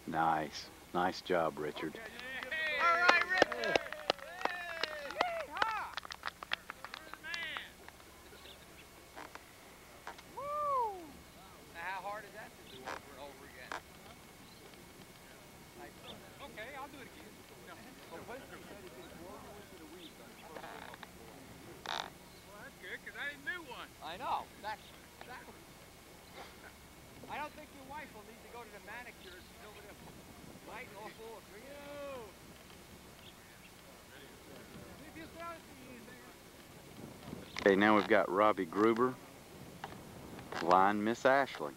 Nice. Nice job, Richard. All right, Richard. Woo! Now, how hard is that to do over and over again? Okay, I'll do it again. Well, that's good, because I didn't do one. I know. That's exactly. I don't think your wife will need to go to the manicurist until the light awful for you. If you saw it, Okay, now we've got Robbie Gruber, line Miss Ashley.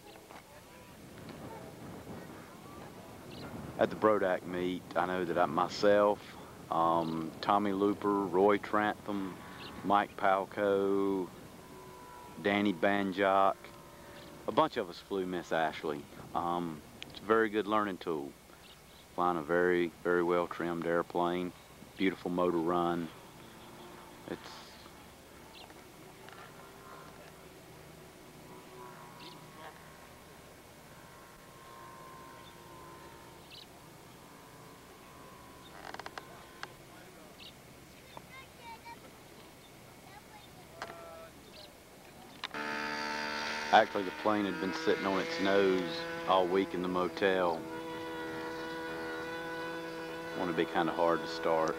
At the Brodak meet, I know that I, myself, um, Tommy Looper, Roy Trantham, Mike Palco, Danny Banjock, a bunch of us flew Miss Ashley. Um, it's a very good learning tool. Flying a very, very well trimmed airplane, beautiful motor run. It's Actually, the plane had been sitting on its nose all week in the motel. Want to be kind of hard to start.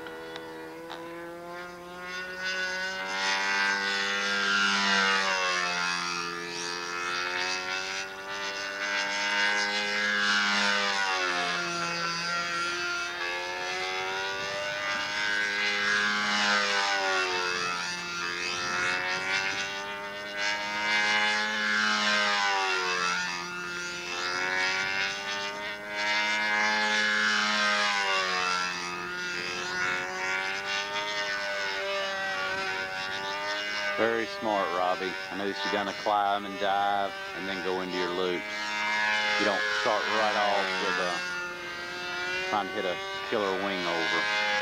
Very smart, Robbie. I noticed you're gonna climb and dive and then go into your loops. You don't start right off with a, trying to hit a killer wing over.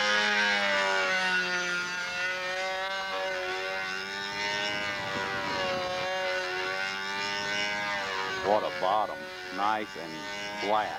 What a bottom. Nice and flat.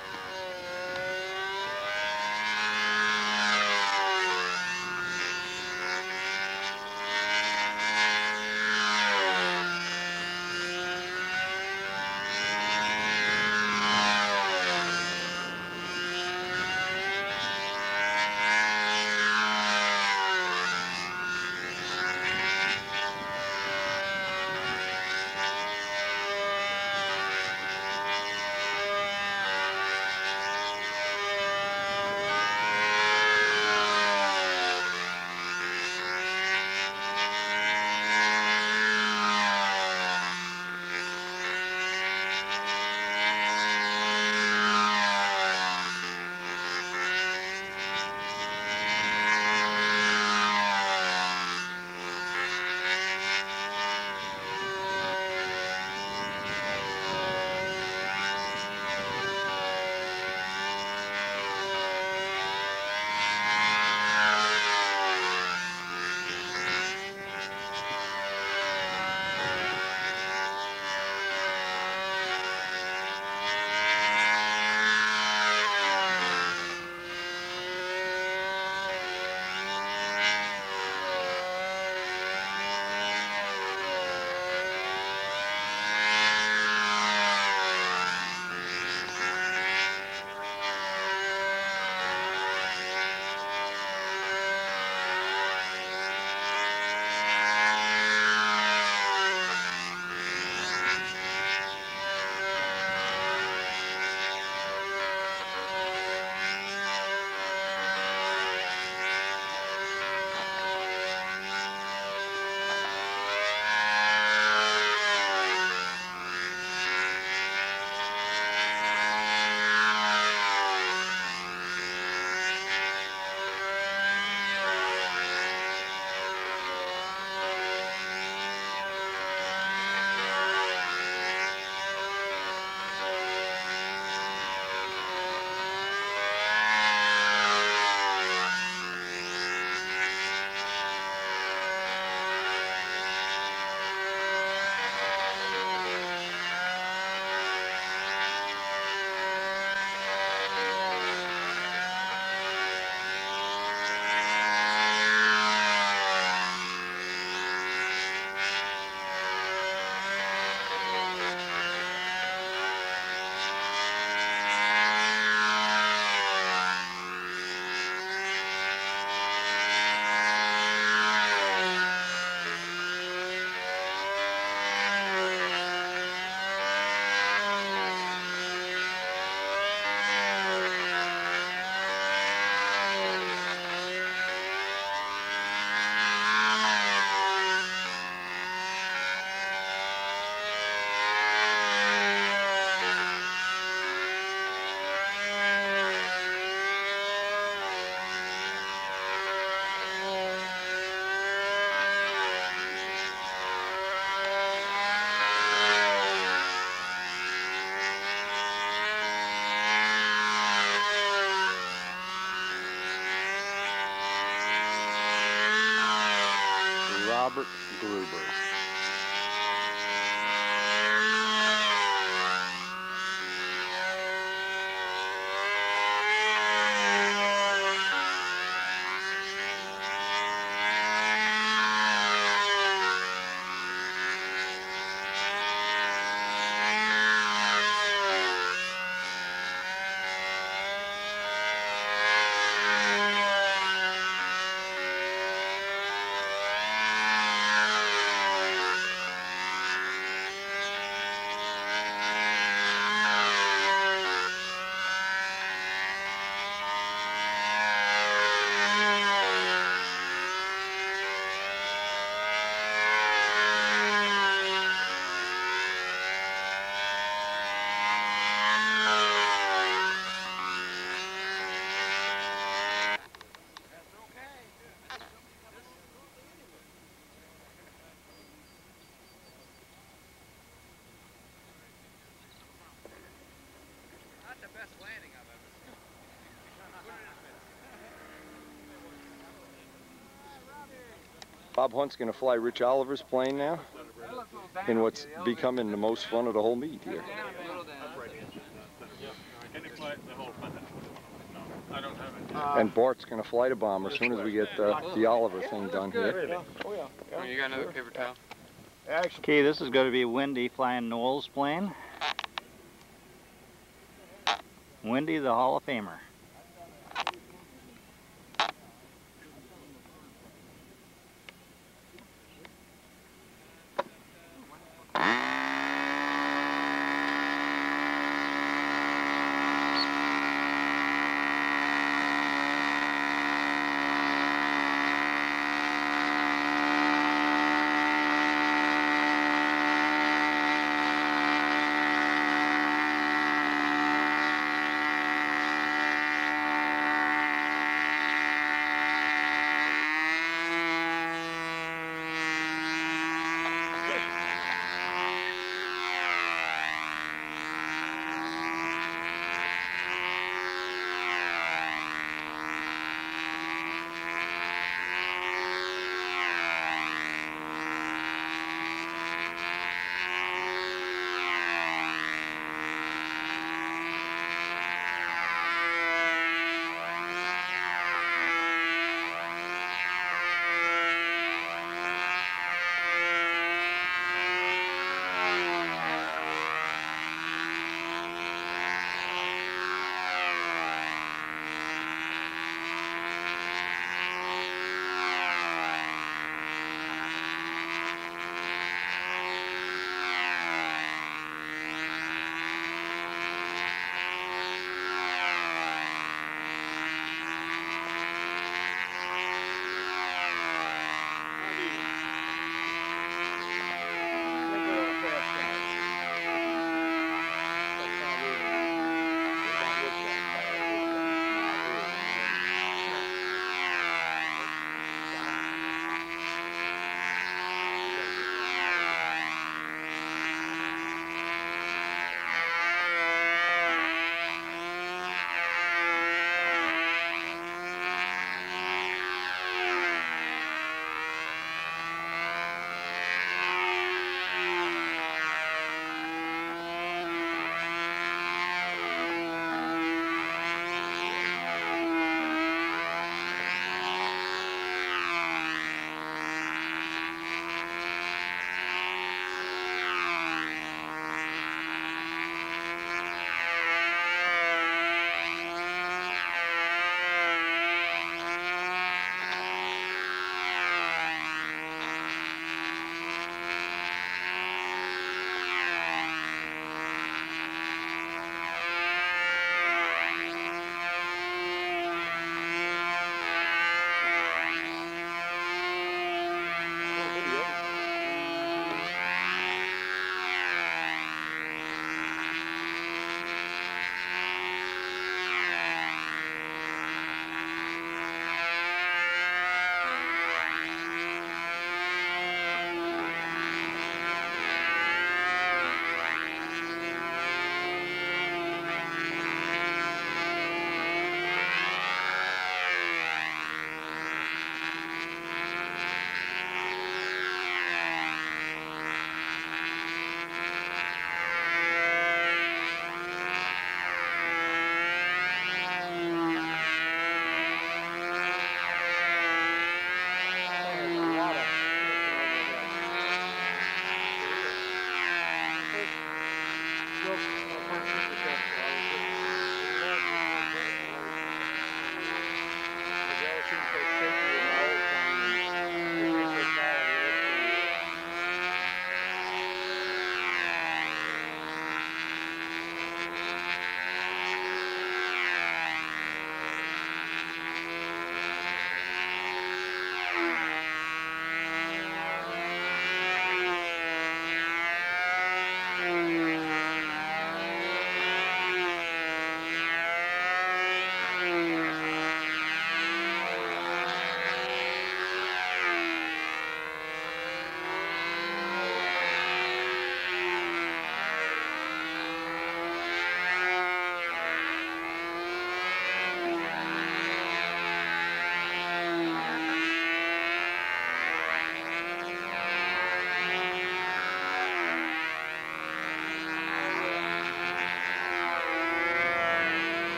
Bob Hunt's going to fly Rich Oliver's plane now in what's becoming the most fun of the whole meet here. And Bart's going to fly the bomber as soon as we get the, the Oliver thing done here. Oh, you got another paper towel? Okay, this is going to be Wendy flying Noel's plane. Wendy, the Hall of Famer.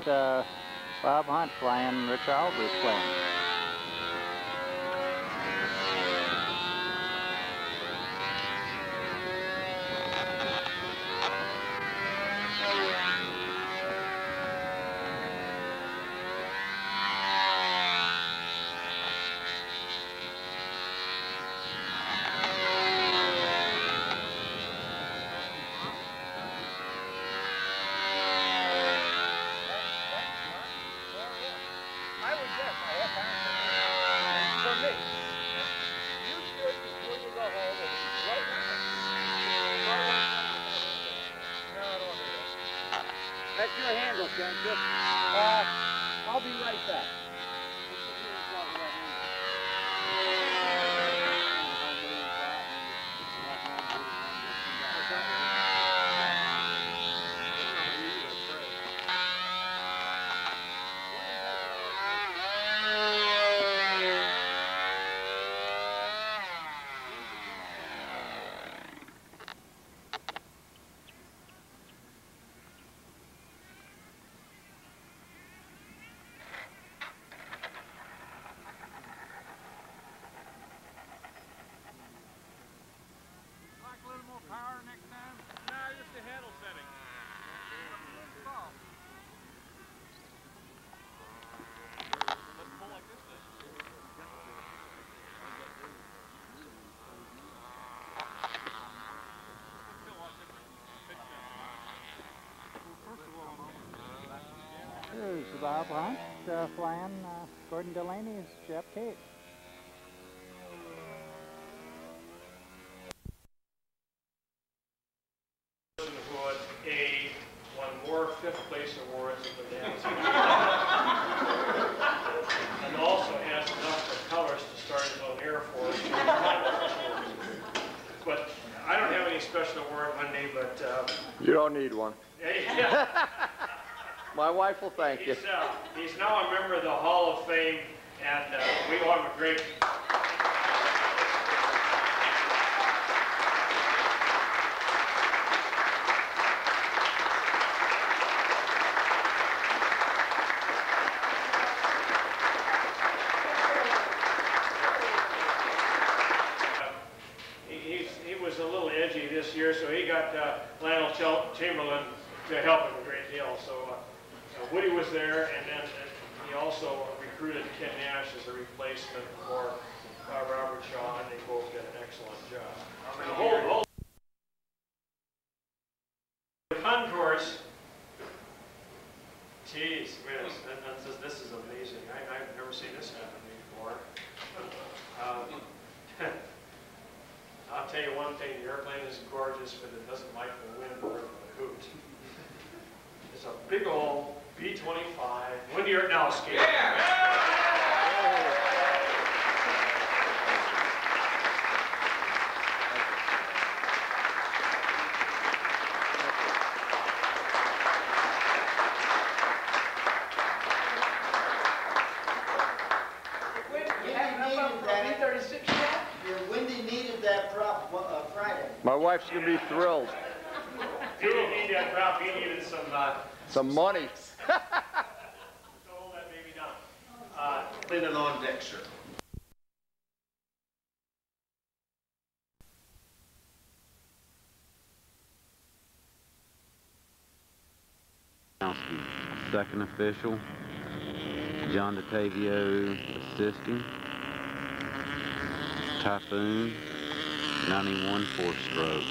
uh, Bob Hunt flying Rich Oliver's plane. That's your handle, Ken. Just, uh, I'll be right back. Here's Bob Hunt uh, flying uh, Gordon Delaney's Jap Cape. Would A won more fifth place awards at the dance, and also has enough of colors to start his own Air Force. But I don't have any special award Monday, but uh, You don't need one. yeah. My wife will thank you. He's, uh, he's now a member of the Hall of Fame, and uh, we owe him a great. He, he's, he was a little edgy this year, so he got uh, Lionel Ch Chamberlain to help him a great deal. So uh, uh, Woody was there, and then uh, he also recruited Ken Nash as a replacement for uh, Robert Shaw, and they both did an excellent job. The whole, whole the concourse, geez, whiz, that, that's just, this is amazing. I, I've never seen this happen before. Um, I'll tell you one thing, the airplane is gorgeous, but it doesn't like the wind or the hoot. It's a big old B twenty-five, windier now scale. Yeah! My wife's going to be thrilled. He didn't need that prop, he needed some... Uh, Some money. So all that may be done. Uh, Lyndon on Dexter. Second official, John DeTavio assisting, Typhoon, ninety-one four-stroke.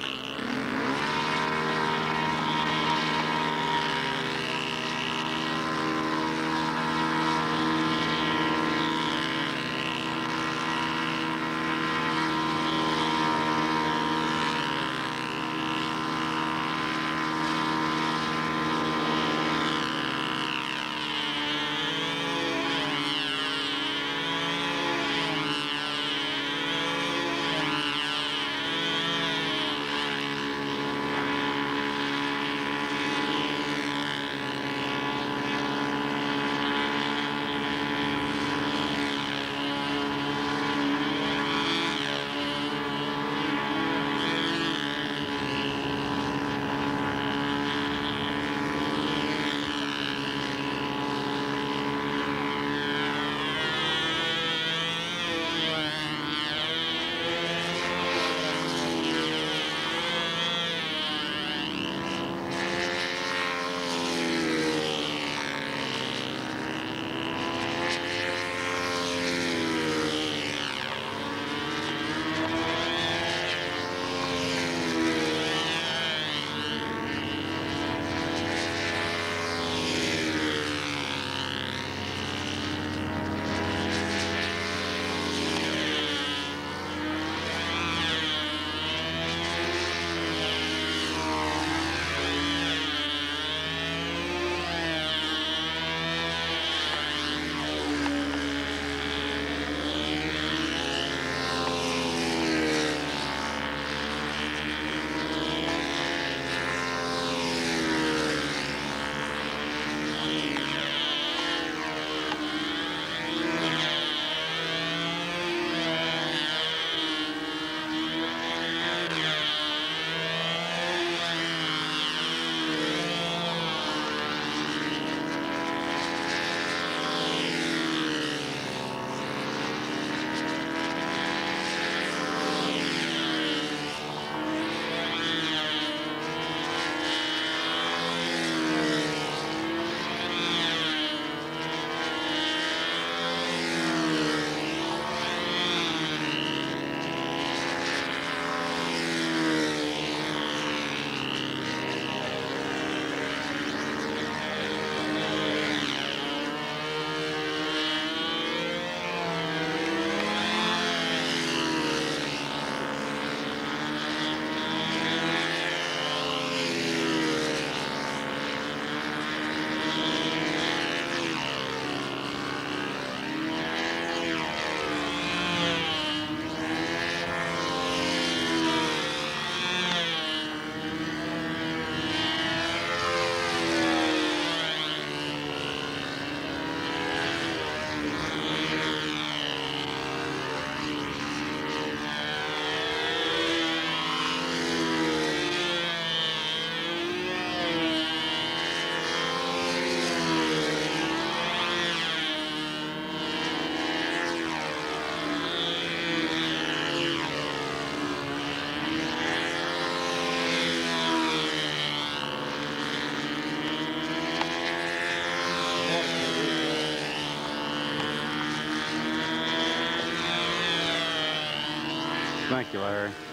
Thank you, Larry.